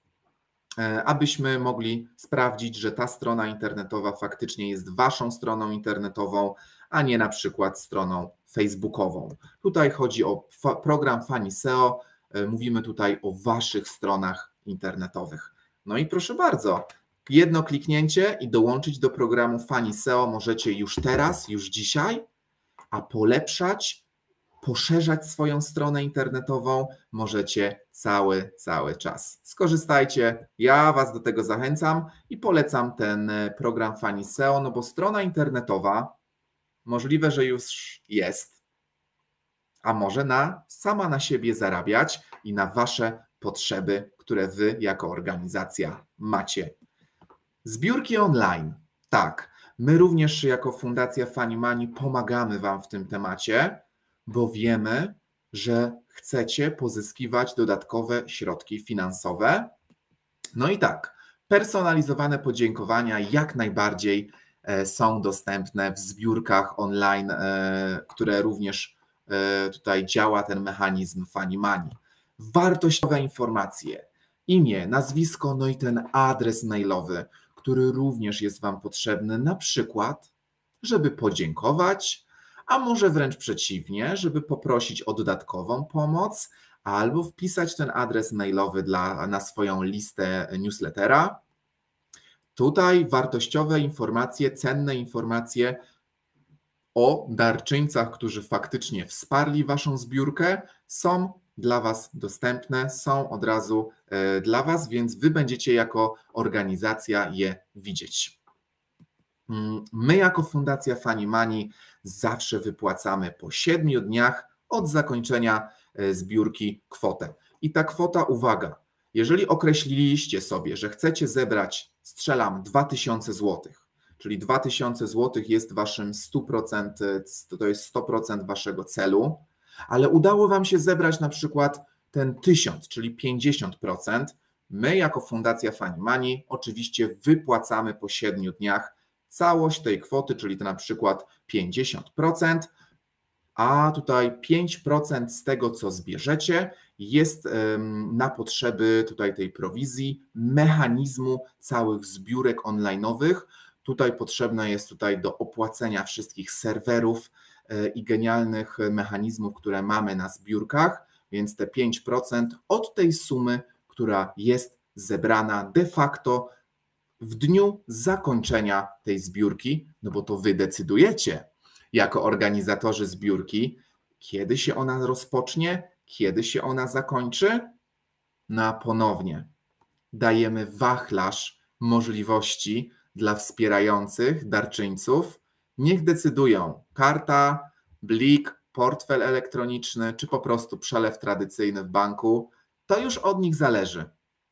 abyśmy mogli sprawdzić, że ta strona internetowa faktycznie jest Waszą stroną internetową, a nie na przykład stroną facebookową. Tutaj chodzi o program Funny S E O, mówimy tutaj o Waszych stronach internetowych. No i proszę bardzo, jedno kliknięcie i dołączyć do programu Funny S E O możecie już teraz, już dzisiaj, a polepszać, poszerzać swoją stronę internetową możecie cały, cały czas. Skorzystajcie, ja Was do tego zachęcam i polecam ten program Funny S E O, no bo strona internetowa możliwe, że już jest, a może na, sama na siebie zarabiać i na Wasze potrzeby, które Wy jako organizacja macie. Zbiórki online. Tak, my również jako Fundacja Funny Money pomagamy Wam w tym temacie, bo wiemy, że chcecie pozyskiwać dodatkowe środki finansowe. No i tak, personalizowane podziękowania jak najbardziej są dostępne w zbiórkach online, które również tutaj działa ten mechanizm Funny Money. Wartościowe informacje, imię, nazwisko, no i ten adres mailowy, który również jest Wam potrzebny na przykład, żeby podziękować, a może wręcz przeciwnie, żeby poprosić o dodatkową pomoc albo wpisać ten adres mailowy dla, na swoją listę newslettera. Tutaj wartościowe informacje, cenne informacje o darczyńcach, którzy faktycznie wsparli Waszą zbiórkę, są dla Was dostępne, są od razu dla Was, więc Wy będziecie jako organizacja je widzieć. My jako Fundacja Funny Money zawsze wypłacamy po siedmiu dniach od zakończenia zbiórki kwotę. I ta kwota, uwaga, jeżeli określiliście sobie, że chcecie zebrać, strzelam, dwa tysiące złotych, czyli dwa tysiące złotych jest Waszym sto procent, to jest sto procent Waszego celu, ale udało Wam się zebrać na przykład ten tysiąc, czyli pięćdziesiąt procent, my jako Fundacja Funny Money oczywiście wypłacamy po siedmiu dniach całość tej kwoty, czyli to na przykład pięćdziesiąt procent, a tutaj pięć procent z tego, co zbierzecie, jest na potrzeby tutaj tej prowizji, mechanizmu całych zbiórek online'owych. Tutaj potrzebne jest tutaj do opłacenia wszystkich serwerów i genialnych mechanizmów, które mamy na zbiórkach, więc te pięć procent od tej sumy, która jest zebrana de facto w dniu zakończenia tej zbiórki, no bo to Wy decydujecie jako organizatorzy zbiórki, kiedy się ona rozpocznie, kiedy się ona zakończy. No a ponownie dajemy wachlarz możliwości dla wspierających darczyńców. Niech decydują karta, blik, portfel elektroniczny, czy po prostu przelew tradycyjny w banku. To już od nich zależy.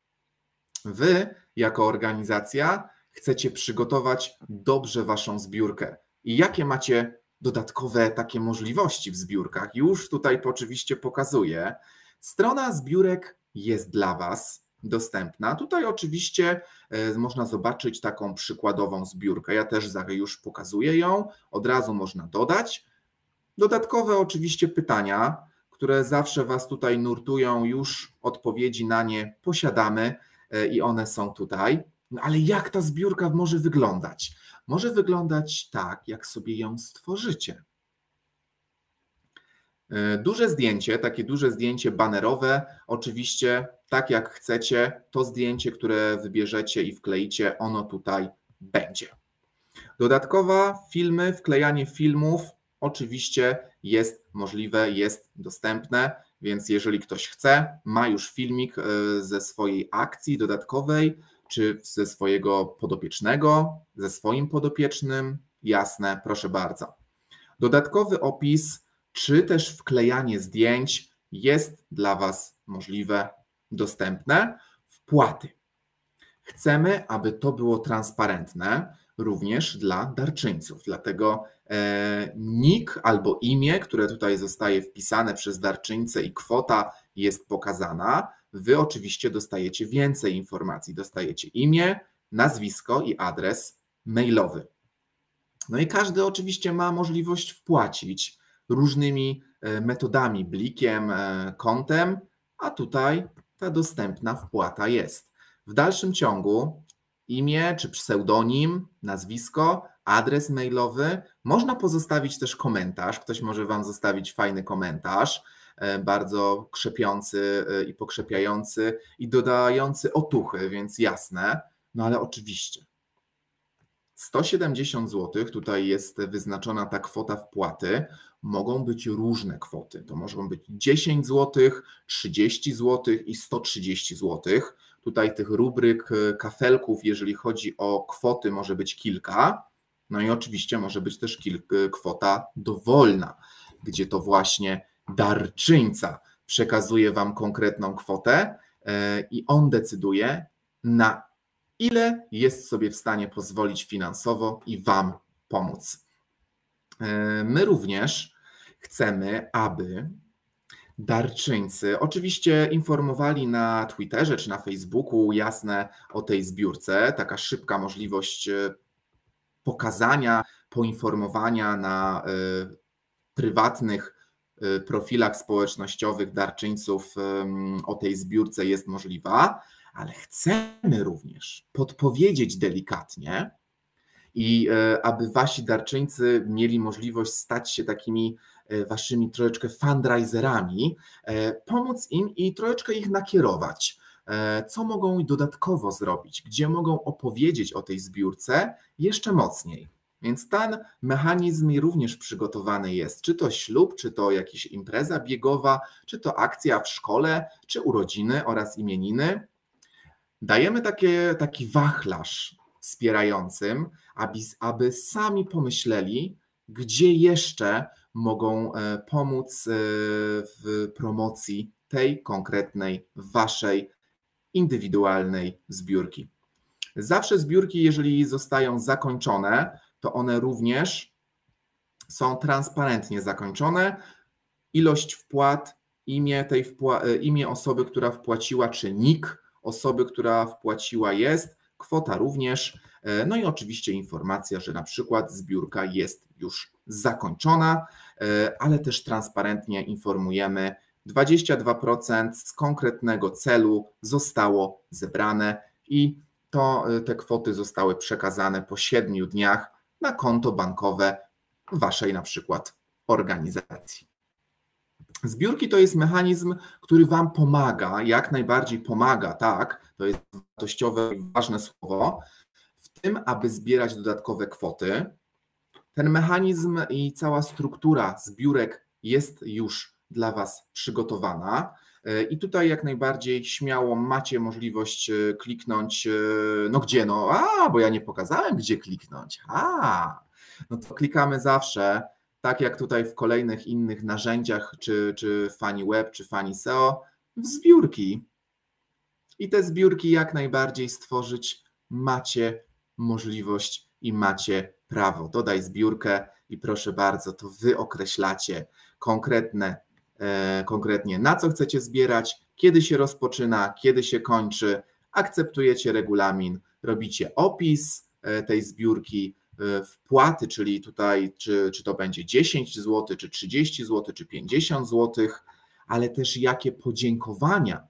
Wy jako organizacja chcecie przygotować dobrze Waszą zbiórkę. I jakie macie dodatkowe takie możliwości w zbiórkach? Już tutaj oczywiście pokazuję. Strona zbiórek jest dla Was dostępna. Tutaj oczywiście można zobaczyć taką przykładową zbiórkę. Ja też już pokazuję ją. Od razu można dodać. Dodatkowe oczywiście pytania, które zawsze Was tutaj nurtują, już odpowiedzi na nie posiadamy i one są tutaj. No ale jak ta zbiórka może wyglądać? Może wyglądać tak, jak sobie ją stworzycie. Duże zdjęcie, takie duże zdjęcie banerowe, oczywiście tak jak chcecie, to zdjęcie, które wybierzecie i wkleicie, ono tutaj będzie. Dodatkowa filmy, wklejanie filmów oczywiście jest możliwe, jest dostępne, więc jeżeli ktoś chce, ma już filmik ze swojej akcji dodatkowej, czy ze swojego podopiecznego, ze swoim podopiecznym, jasne, proszę bardzo. Dodatkowy opis, czy też wklejanie zdjęć jest dla Was możliwe. dostępne wpłaty. Chcemy, aby to było transparentne również dla darczyńców, dlatego e, nick albo imię, które tutaj zostaje wpisane przez darczyńcę i kwota jest pokazana, wy oczywiście dostajecie więcej informacji, dostajecie imię, nazwisko i adres mailowy. No i każdy oczywiście ma możliwość wpłacić różnymi metodami, blikiem, kontem, a tutaj ta dostępna wpłata jest. W dalszym ciągu imię czy pseudonim, nazwisko, adres mailowy. Można pozostawić też komentarz. Ktoś może Wam zostawić fajny komentarz, bardzo krzepiący i pokrzepiający i dodający otuchy, więc jasne. No ale oczywiście sto siedemdziesiąt złotych, tutaj jest wyznaczona ta kwota wpłaty, mogą być różne kwoty. To mogą być dziesięć złotych, trzydzieści złotych i sto trzydzieści złotych. Tutaj tych rubryk, kafelków, jeżeli chodzi o kwoty, może być kilka. No i oczywiście może być też kilka, kwota dowolna, gdzie to właśnie darczyńca przekazuje Wam konkretną kwotę i on decyduje, na ile jest sobie w stanie pozwolić finansowo i Wam pomóc. My również chcemy, aby darczyńcy oczywiście informowali na Twitterze czy na Facebooku jasne o tej zbiórce, taka szybka możliwość pokazania, poinformowania na prywatnych profilach społecznościowych darczyńców o tej zbiórce jest możliwa, ale chcemy również podpowiedzieć delikatnie i aby wasi darczyńcy mieli możliwość stać się takimi waszymi troszeczkę fundraiserami, pomóc im i troszeczkę ich nakierować, co mogą dodatkowo zrobić, gdzie mogą opowiedzieć o tej zbiórce jeszcze mocniej. Więc ten mechanizm również przygotowany jest, czy to ślub, czy to jakaś impreza biegowa, czy to akcja w szkole, czy urodziny oraz imieniny. Dajemy takie, taki wachlarz wspierającym, aby, aby sami pomyśleli, gdzie jeszcze mogą pomóc w promocji tej konkretnej waszej indywidualnej zbiórki. Zawsze zbiórki, jeżeli zostają zakończone, to one również są transparentnie zakończone. Ilość wpłat, imię, tej wpła- imię osoby, która wpłaciła, czy nick osoby, która wpłaciła jest, kwota również, no i oczywiście informacja, że na przykład zbiórka jest już zakończona, ale też transparentnie informujemy, dwadzieścia dwa procent z konkretnego celu zostało zebrane i to te kwoty zostały przekazane po siedmiu dniach na konto bankowe waszej na przykład organizacji. Zbiórki to jest mechanizm, który Wam pomaga, jak najbardziej pomaga, tak, to jest wartościowe i ważne słowo, w tym, aby zbierać dodatkowe kwoty. Ten mechanizm i cała struktura zbiórek jest już dla Was przygotowana i tutaj jak najbardziej śmiało macie możliwość kliknąć, no gdzie, no a, bo ja nie pokazałem, gdzie kliknąć, a, no to klikamy zawsze, tak jak tutaj w kolejnych innych narzędziach, czy, czy FaniWeb, czy FaniSeo, w zbiórki. I te zbiórki jak najbardziej stworzyć macie możliwość i macie prawo. Dodaj zbiórkę i proszę bardzo, to wy określacie konkretne, e, konkretnie na co chcecie zbierać, kiedy się rozpoczyna, kiedy się kończy, akceptujecie regulamin, robicie opis e, tej zbiórki, wpłaty, czyli tutaj czy, czy to będzie dziesięć złotych, czy trzydzieści złotych, czy pięćdziesiąt złotych, ale też jakie podziękowania,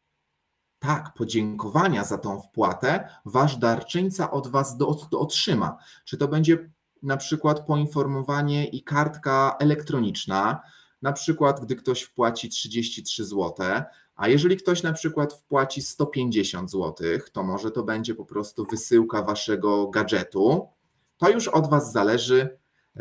tak, podziękowania za tą wpłatę wasz darczyńca od was do, do otrzyma. Czy to będzie na przykład poinformowanie i kartka elektroniczna, na przykład gdy ktoś wpłaci trzydzieści trzy złote, a jeżeli ktoś na przykład wpłaci sto pięćdziesiąt złotych, to może to będzie po prostu wysyłka waszego gadżetu. To już od was zależy.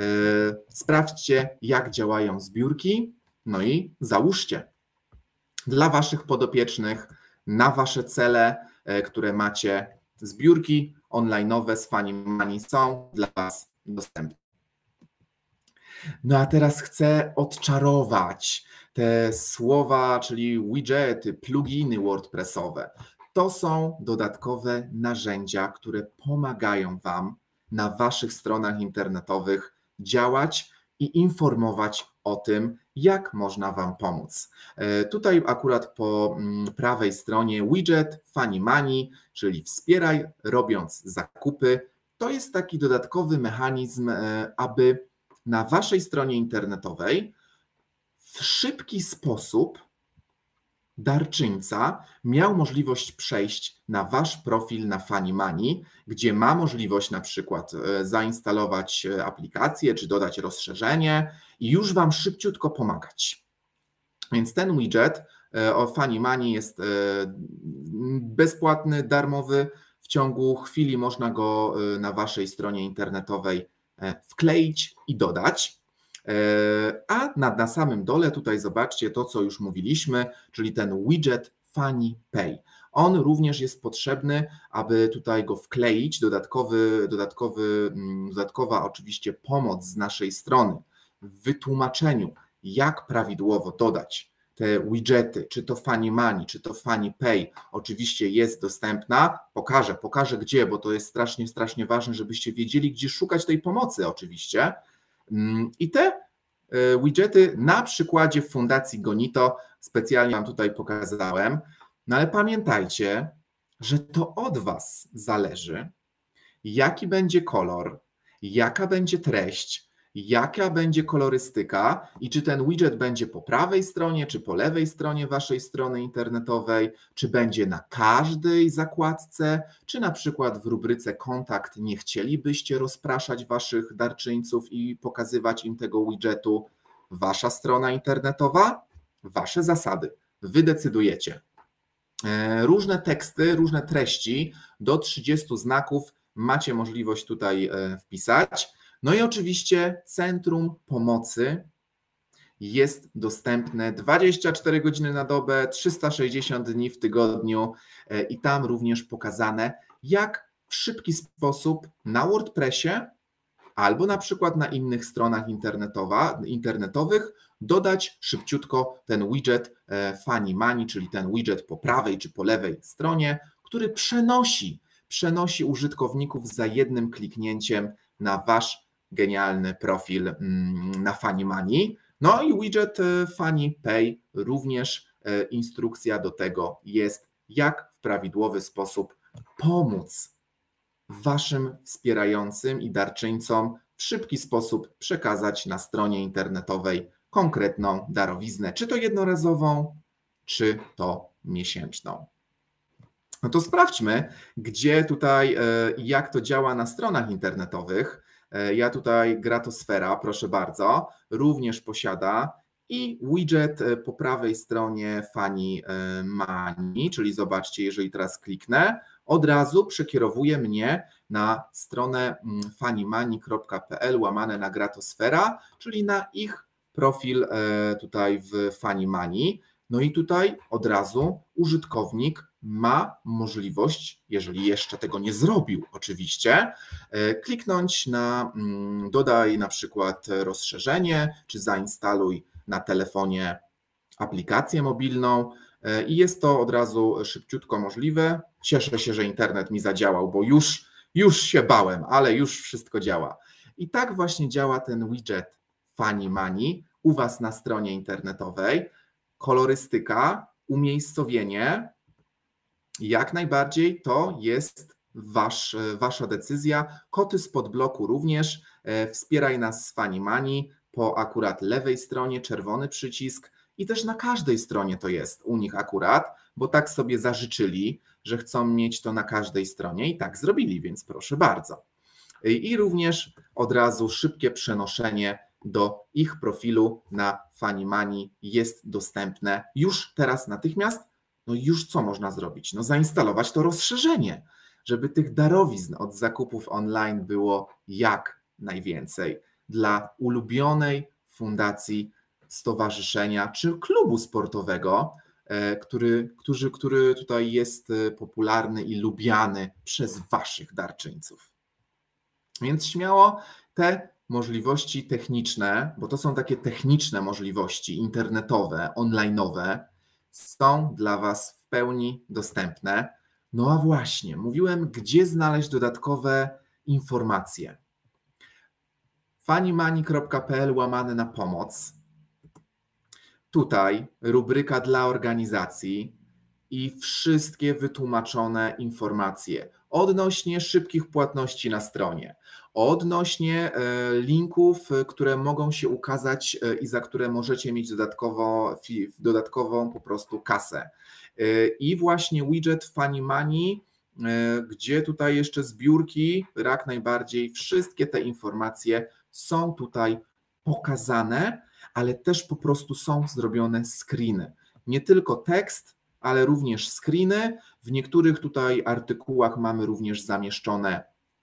Sprawdźcie, jak działają zbiórki, no i załóżcie dla waszych podopiecznych na wasze cele, które macie. Zbiórki online'owe z FaniMoney są dla was dostępne. No a teraz chcę odczarować te słowa, czyli widgety, pluginy WordPressowe, to są dodatkowe narzędzia, które pomagają Wam na Waszych stronach internetowych działać i informować o tym, jak można Wam pomóc. Tutaj akurat po prawej stronie widget Funny Money, czyli wspieraj robiąc zakupy. To jest taki dodatkowy mechanizm, aby na Waszej stronie internetowej w szybki sposób darczyńca miał możliwość przejść na Wasz profil na Funny Money, gdzie ma możliwość na przykład zainstalować aplikację czy dodać rozszerzenie i już Wam szybciutko pomagać. Więc ten widget o Funny Money jest bezpłatny, darmowy. W ciągu chwili można go na Waszej stronie internetowej wkleić i dodać. A na, na samym dole tutaj zobaczcie to, co już mówiliśmy, czyli ten widget Funny Pay. On również jest potrzebny, aby tutaj go wkleić, dodatkowy, dodatkowy, dodatkowa oczywiście pomoc z naszej strony w wytłumaczeniu, jak prawidłowo dodać te widgety, czy to Funny Money, czy to Funny Pay, oczywiście jest dostępna. Pokażę, pokażę gdzie, bo to jest strasznie, strasznie ważne, żebyście wiedzieli, gdzie szukać tej pomocy oczywiście. I te widgety na przykładzie Fundacji Gonito specjalnie Wam tutaj pokazałem, no ale pamiętajcie, że to od Was zależy, jaki będzie kolor, jaka będzie treść, jaka będzie kolorystyka i czy ten widget będzie po prawej stronie, czy po lewej stronie Waszej strony internetowej, czy będzie na każdej zakładce, czy na przykład w rubryce kontakt nie chcielibyście rozpraszać Waszych darczyńców i pokazywać im tego widgetu. Wasza strona internetowa, Wasze zasady. Wy decydujecie. Różne teksty, różne treści do trzydziestu znaków macie możliwość tutaj wpisać. No i oczywiście Centrum Pomocy jest dostępne dwadzieścia cztery godziny na dobę, trzysta sześćdziesiąt dni w tygodniu i tam również pokazane, jak w szybki sposób na WordPressie albo na przykład na innych stronach internetowa, internetowych dodać szybciutko ten widget Funny Money, czyli ten widget po prawej czy po lewej stronie, który przenosi, przenosi użytkowników za jednym kliknięciem na Wasz genialny profil na Funny Money. No i widget Funny Pay, również instrukcja do tego jest, jak w prawidłowy sposób pomóc Waszym wspierającym i darczyńcom w szybki sposób przekazać na stronie internetowej konkretną darowiznę, czy to jednorazową, czy to miesięczną. No to sprawdźmy, gdzie tutaj, jak to działa na stronach internetowych. Ja tutaj Gratosfera, proszę bardzo, również posiada i widget po prawej stronie Funny Money, czyli zobaczcie, jeżeli teraz kliknę, od razu przekierowuje mnie na stronę funnymoney kropka p l łamane na Gratosfera, czyli na ich profil tutaj w Funny Money. No i tutaj od razu użytkownik ma możliwość, jeżeli jeszcze tego nie zrobił oczywiście, kliknąć na dodaj na przykład rozszerzenie, czy zainstaluj na telefonie aplikację mobilną i jest to od razu szybciutko możliwe. Cieszę się, że internet mi zadziałał, bo już, już się bałem, ale już wszystko działa. I tak właśnie działa ten widget Funny Money u Was na stronie internetowej. Kolorystyka, umiejscowienie, jak najbardziej to jest wasz, Wasza decyzja. Koty spod bloku również. Wspieraj nas z Funny Money po akurat lewej stronie, czerwony przycisk i też na każdej stronie to jest u nich akurat, bo tak sobie zażyczyli, że chcą mieć to na każdej stronie i tak zrobili, więc proszę bardzo. I również od razu szybkie przenoszenie do ich profilu na Funny Money jest dostępne już teraz natychmiast. No i już co można zrobić? No zainstalować to rozszerzenie, żeby tych darowizn od zakupów online było jak najwięcej dla ulubionej fundacji, stowarzyszenia czy klubu sportowego, który, który, który tutaj jest popularny i lubiany przez Waszych darczyńców. Więc śmiało te możliwości techniczne, bo to są takie techniczne możliwości internetowe, online'owe, są dla Was w pełni dostępne. No a właśnie, mówiłem, gdzie znaleźć dodatkowe informacje. funnymoney kropka p l łamane na pomoc. Tutaj rubryka dla organizacji i wszystkie wytłumaczone informacje odnośnie szybkich płatności na stronie, odnośnie linków, które mogą się ukazać i za które możecie mieć dodatkowo, dodatkową po prostu kasę. I właśnie widget Funny Money, gdzie tutaj jeszcze zbiórki, jak najbardziej wszystkie te informacje są tutaj pokazane, ale też po prostu są zrobione screeny. Nie tylko tekst, ale również screeny. W niektórych tutaj artykułach mamy również zamieszczone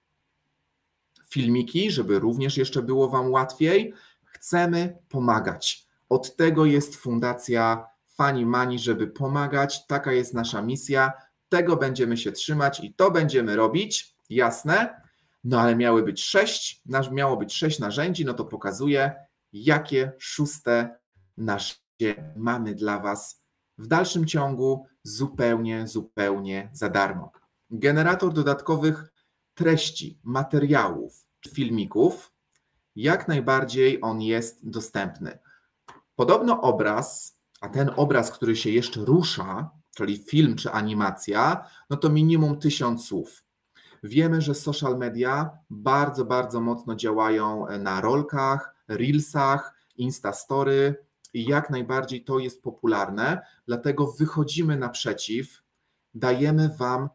filmiki, żeby również jeszcze było Wam łatwiej. Chcemy pomagać. Od tego jest Fundacja Funny Money, żeby pomagać. Taka jest nasza misja. Tego będziemy się trzymać i to będziemy robić. Jasne? No ale miały być sześć, miało być sześć narzędzi, no to pokazuję, jakie szóste narzędzie mamy dla Was w dalszym ciągu zupełnie, zupełnie za darmo. Generator dodatkowych treści, materiałów, filmików, jak najbardziej on jest dostępny. Podobno obraz, a ten obraz, który się jeszcze rusza, czyli film czy animacja, no to minimum tysiąc słów. Wiemy, że social media bardzo, bardzo mocno działają na rolkach, reelsach, instastory i jak najbardziej to jest popularne, dlatego wychodzimy naprzeciw, dajemy Wam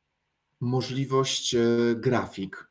możliwość grafik.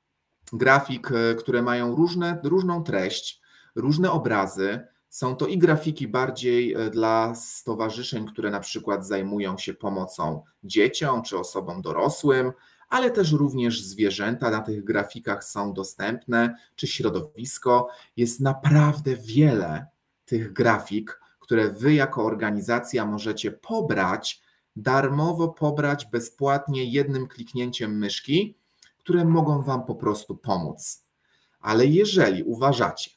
Grafik, które mają różne, różną treść, różne obrazy. Są to i grafiki bardziej dla stowarzyszeń, które na przykład zajmują się pomocą dzieciom czy osobom dorosłym, ale też również zwierzęta na tych grafikach są dostępne, czy środowisko. Jest naprawdę wiele tych grafik, które Wy jako organizacja możecie pobrać, darmowo pobrać bezpłatnie jednym kliknięciem myszki, które mogą Wam po prostu pomóc. Ale jeżeli uważacie,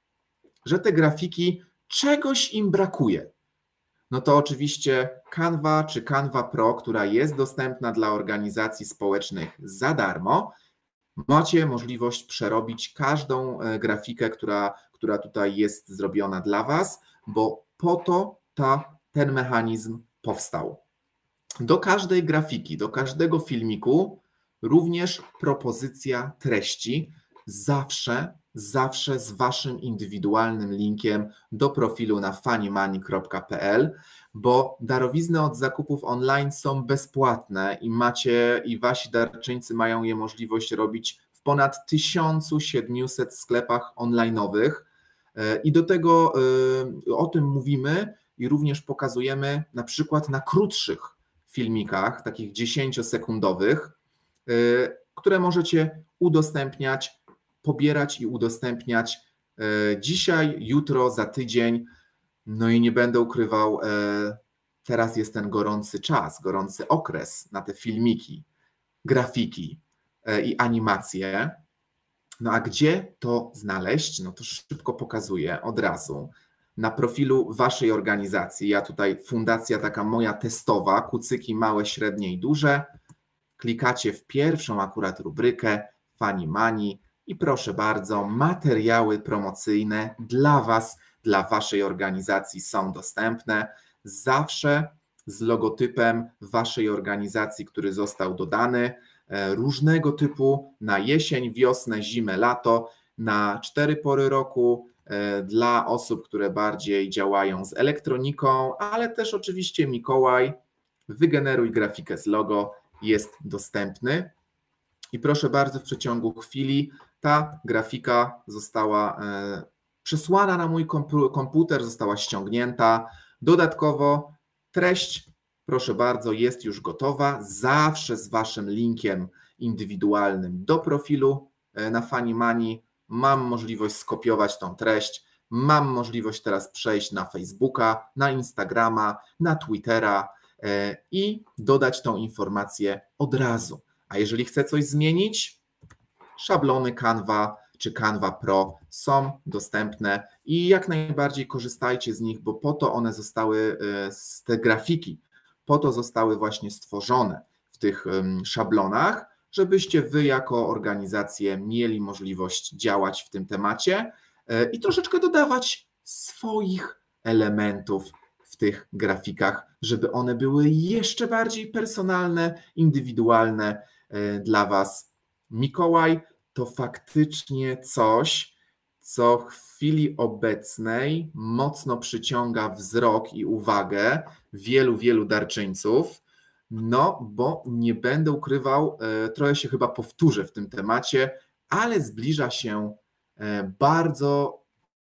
że te grafiki czegoś im brakuje, no to oczywiście Canva czy Canva Pro, która jest dostępna dla organizacji społecznych za darmo, macie możliwość przerobić każdą grafikę, która, która tutaj jest zrobiona dla Was, bo po to ta, ten mechanizm powstał. Do każdej grafiki, do każdego filmiku również propozycja treści, zawsze, zawsze z Waszym indywidualnym linkiem do profilu na funnymoney kropka p l, bo darowizny od zakupów online są bezpłatne i macie i Wasi darczyńcy mają je możliwość robić w ponad tysiąc siedemset sklepach online'owych i do tego o tym mówimy i również pokazujemy na przykład na krótszych filmikach, takich dziesięciosekundowych, które możecie udostępniać, pobierać i udostępniać dzisiaj, jutro, za tydzień. No i nie będę ukrywał, teraz jest ten gorący czas, gorący okres na te filmiki, grafiki i animacje. No a gdzie to znaleźć? No to szybko pokazuję od razu. Na profilu Waszej organizacji, ja tutaj fundacja taka moja testowa, kucyki małe, średnie i duże, klikacie w pierwszą akurat rubrykę Funny Money i proszę bardzo, materiały promocyjne dla Was, dla Waszej organizacji są dostępne, zawsze z logotypem Waszej organizacji, który został dodany, różnego typu na jesień, wiosnę, zimę, lato, na cztery pory roku, dla osób, które bardziej działają z elektroniką, ale też oczywiście Mikołaj, wygeneruj grafikę z logo, jest dostępny. I proszę bardzo, w przeciągu chwili ta grafika została przesłana na mój komputer, została ściągnięta. Dodatkowo treść, proszę bardzo, jest już gotowa, zawsze z Waszym linkiem indywidualnym do profilu na Funny Money. Mam możliwość skopiować tą treść, mam możliwość teraz przejść na Facebooka, na Instagrama, na Twittera i dodać tą informację od razu. A jeżeli chcę coś zmienić, szablony Canva czy Canva Pro są dostępne i jak najbardziej korzystajcie z nich, bo po to one zostały, z te grafiki, po to zostały właśnie stworzone w tych szablonach, żebyście wy jako organizacje mieli możliwość działać w tym temacie i troszeczkę dodawać swoich elementów w tych grafikach, żeby one były jeszcze bardziej personalne, indywidualne dla was. Mikołaj to faktycznie coś, co w chwili obecnej mocno przyciąga wzrok i uwagę wielu, wielu darczyńców. No, bo nie będę ukrywał, trochę się chyba powtórzę w tym temacie, ale zbliża się bardzo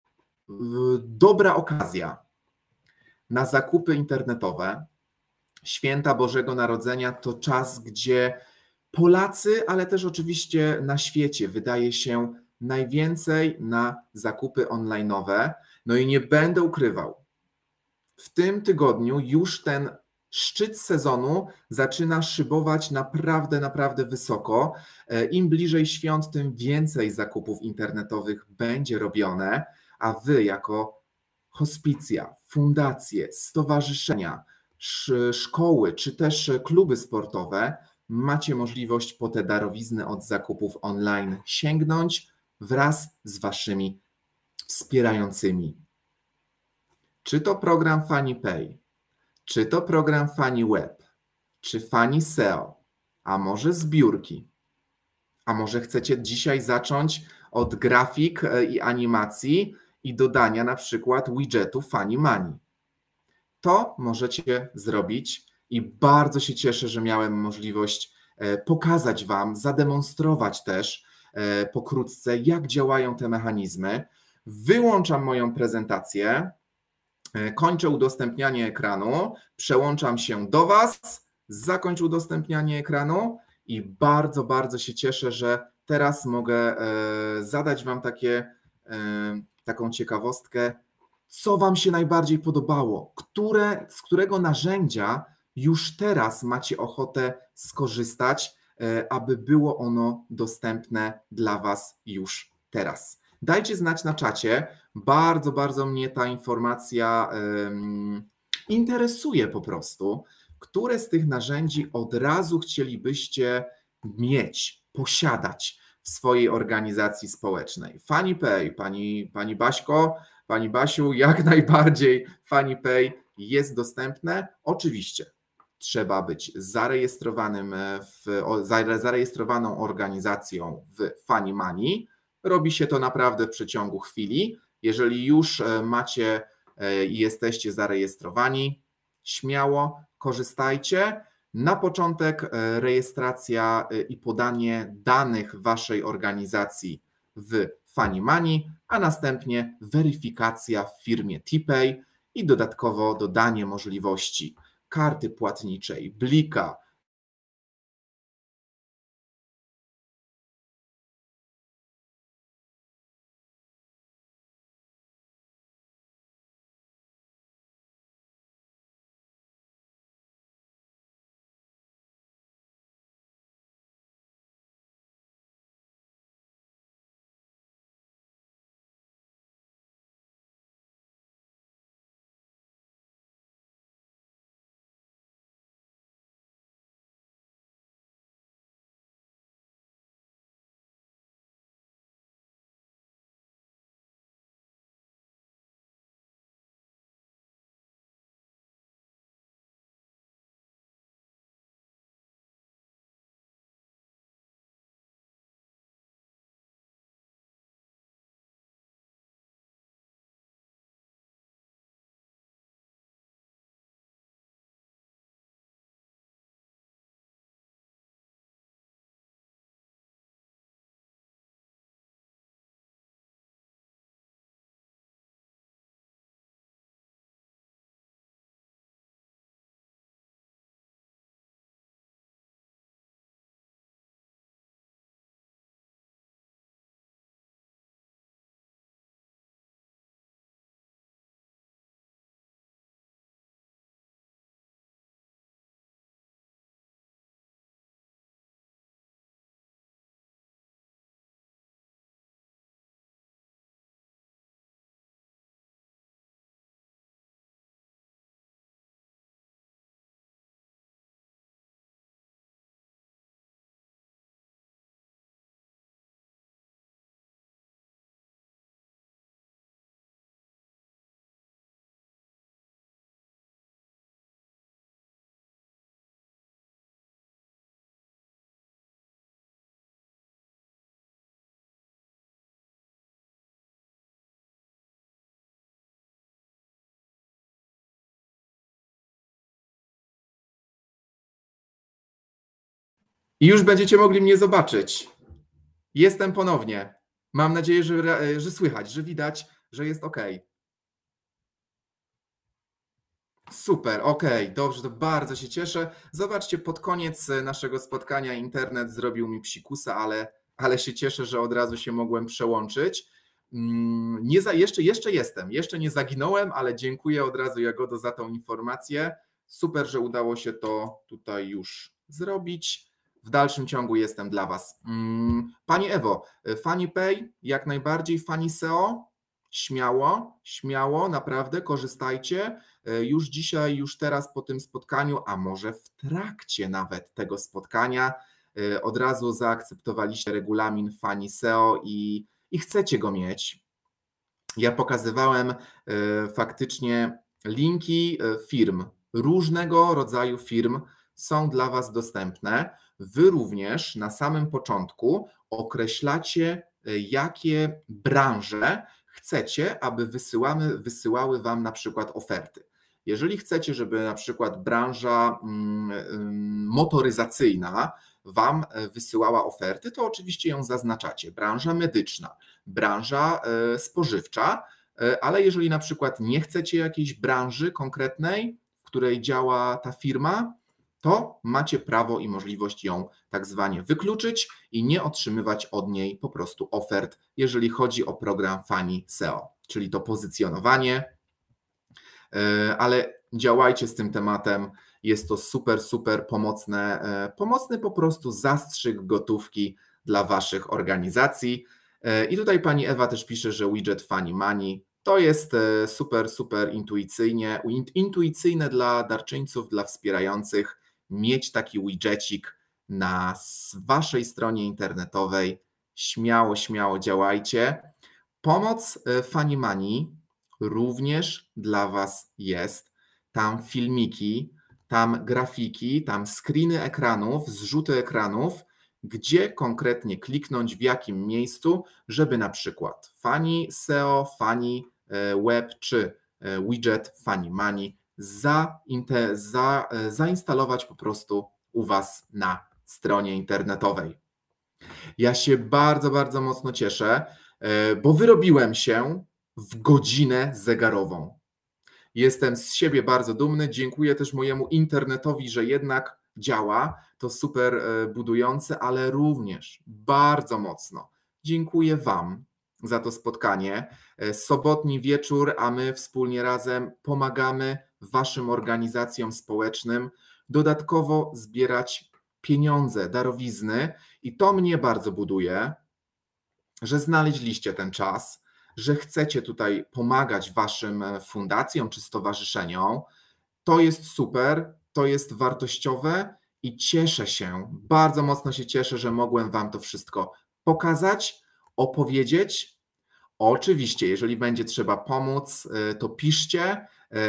dobra okazja na zakupy internetowe. Święta Bożego Narodzenia to czas, gdzie Polacy, ale też oczywiście na świecie wydaje się najwięcej na zakupy online'owe. No i nie będę ukrywał, w tym tygodniu już ten szczyt sezonu zaczyna szybować naprawdę, naprawdę wysoko. Im bliżej świąt, tym więcej zakupów internetowych będzie robione, a wy jako hospicja, fundacje, stowarzyszenia, szkoły czy też kluby sportowe macie możliwość po te darowizny od zakupów online sięgnąć wraz z waszymi wspierającymi. Czy to program FannyPay, czy to program FannyWeb, czy FannySeo, a może zbiórki, a może chcecie dzisiaj zacząć od grafik i animacji i dodania na przykład widgetu Funny Money. To możecie zrobić i bardzo się cieszę, że miałem możliwość pokazać wam, zademonstrować też pokrótce, jak działają te mechanizmy. Wyłączam moją prezentację. Kończę udostępnianie ekranu, przełączam się do was, zakończę udostępnianie ekranu i bardzo, bardzo się cieszę, że teraz mogę zadać wam takie, taką ciekawostkę, co wam się najbardziej podobało, które, z którego narzędzia już teraz macie ochotę skorzystać, aby było ono dostępne dla was już teraz. Dajcie znać na czacie, bardzo, bardzo mnie ta informacja um, interesuje po prostu, które z tych narzędzi od razu chcielibyście mieć, posiadać w swojej organizacji społecznej. FannyPay, pani, pani Baśko, pani Basiu, jak najbardziej FannyPay jest dostępne. Oczywiście trzeba być zarejestrowanym w, zarejestrowaną organizacją w Funny Money. Robi się to naprawdę w przeciągu chwili. Jeżeli już macie i jesteście zarejestrowani, śmiało korzystajcie. Na początek rejestracja i podanie danych waszej organizacji w Funny Money, a następnie weryfikacja w firmie TPay i dodatkowo dodanie możliwości karty płatniczej, blika, I już będziecie mogli mnie zobaczyć. Jestem ponownie. Mam nadzieję, że, że słychać, że widać, że jest ok. Super, ok, dobrze, to bardzo się cieszę. Zobaczcie, pod koniec naszego spotkania internet zrobił mi psikusa, ale, ale się cieszę, że od razu się mogłem przełączyć. Nie za, jeszcze, jeszcze jestem, jeszcze nie zaginąłem, ale dziękuję od razu, Jagodo, za tą informację. Super, że udało się to tutaj już zrobić. W dalszym ciągu jestem dla Was. Pani Ewo, FunnyPay jak najbardziej, FunnySeo, śmiało, śmiało, naprawdę korzystajcie. Już dzisiaj, już teraz po tym spotkaniu, a może w trakcie nawet tego spotkania, od razu zaakceptowaliście regulamin FunnySeo i, i chcecie go mieć. Ja pokazywałem faktycznie linki firm, różnego rodzaju firm są dla Was dostępne. Wy również na samym początku określacie, jakie branże chcecie, aby wysyłamy, wysyłały Wam na przykład oferty. Jeżeli chcecie, żeby na przykład branża motoryzacyjna Wam wysyłała oferty, to oczywiście ją zaznaczacie. Branża medyczna, branża spożywcza, ale jeżeli na przykład nie chcecie jakiejś branży konkretnej, w której działa ta firma, to macie prawo i możliwość ją tak zwanie wykluczyć i nie otrzymywać od niej po prostu ofert, jeżeli chodzi o program FunnySeo, czyli to pozycjonowanie, ale działajcie z tym tematem, jest to super, super pomocne, pomocny po prostu zastrzyk gotówki dla Waszych organizacji. I tutaj pani Ewa też pisze, że widget Funny Money to jest super, super intuicyjnie, intuicyjne dla darczyńców, dla wspierających, mieć taki widgetik na Waszej stronie internetowej. Śmiało, śmiało działajcie. Pomoc Funny Money również dla Was jest. Tam filmiki, tam grafiki, tam screeny ekranów, zrzuty ekranów, gdzie konkretnie kliknąć, w jakim miejscu, żeby na przykład FunnySeo, Funny Web czy widget Funny Money za, za, zainstalować po prostu u Was na stronie internetowej. Ja się bardzo, bardzo mocno cieszę, bo wyrobiłem się w godzinę zegarową. Jestem z siebie bardzo dumny. Dziękuję też mojemu internetowi, że jednak działa. To super budujące, ale również bardzo mocno dziękuję Wam za to spotkanie. Sobotni wieczór, a my wspólnie razem pomagamy Waszym organizacjom społecznym dodatkowo zbierać pieniądze, darowizny i to mnie bardzo buduje, że znaleźliście ten czas, że chcecie tutaj pomagać Waszym fundacjom czy stowarzyszeniom. To jest super, to jest wartościowe i cieszę się, bardzo mocno się cieszę, że mogłem Wam to wszystko pokazać, opowiedzieć. Oczywiście, jeżeli będzie trzeba pomóc, to piszcie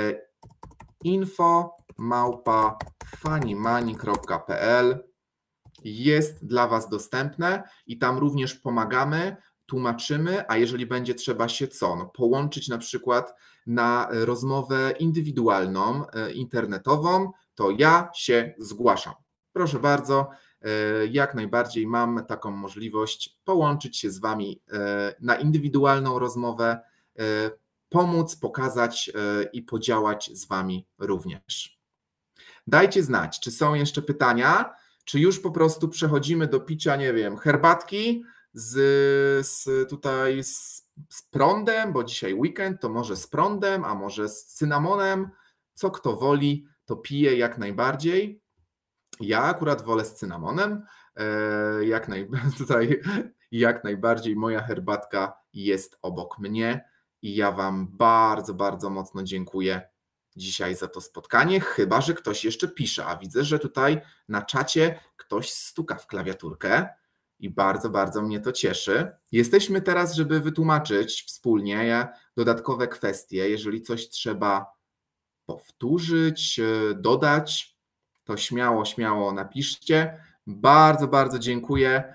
info małpa funnymoney kropka p l jest dla Was dostępne i tam również pomagamy, tłumaczymy, a jeżeli będzie trzeba się co? No, połączyć na przykład na rozmowę indywidualną, internetową, to ja się zgłaszam. Proszę bardzo, jak najbardziej mam taką możliwość połączyć się z Wami na indywidualną rozmowę, pomóc, pokazać i podziałać z Wami również. Dajcie znać, czy są jeszcze pytania, czy już po prostu przechodzimy do picia, nie wiem, herbatki z, z tutaj z, z prądem, bo dzisiaj weekend, to może z prądem, a może z cynamonem, co kto woli, to pije jak najbardziej. Ja akurat wolę z cynamonem, jak, naj, tutaj, jak najbardziej moja herbatka jest obok mnie i ja Wam bardzo, bardzo mocno dziękuję dzisiaj za to spotkanie, chyba że ktoś jeszcze pisze, a widzę, że tutaj na czacie ktoś stuka w klawiaturkę i bardzo, bardzo mnie to cieszy. Jesteśmy teraz, żeby wytłumaczyć wspólnie dodatkowe kwestie. Jeżeli coś trzeba powtórzyć, dodać, to śmiało, śmiało napiszcie. Bardzo, bardzo dziękuję.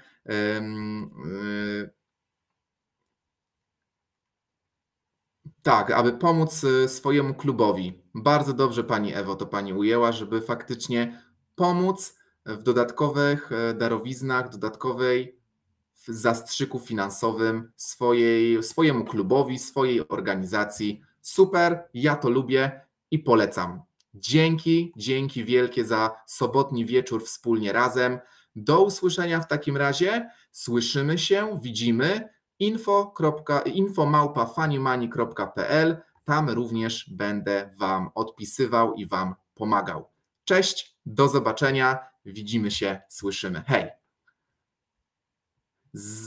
Tak, aby pomóc swojemu klubowi. Bardzo dobrze Pani Ewo to Pani ujęła, żeby faktycznie pomóc w dodatkowych darowiznach, dodatkowej zastrzyku finansowym swojej, swojemu klubowi, swojej organizacji. Super, ja to lubię i polecam. Dzięki, dzięki wielkie za sobotni wieczór wspólnie razem. Do usłyszenia w takim razie. Słyszymy się, widzimy. info, info małpa funnymoney kropka p l. Tam również będę Wam odpisywał i Wam pomagał. Cześć, do zobaczenia. Widzimy się, słyszymy. Hej!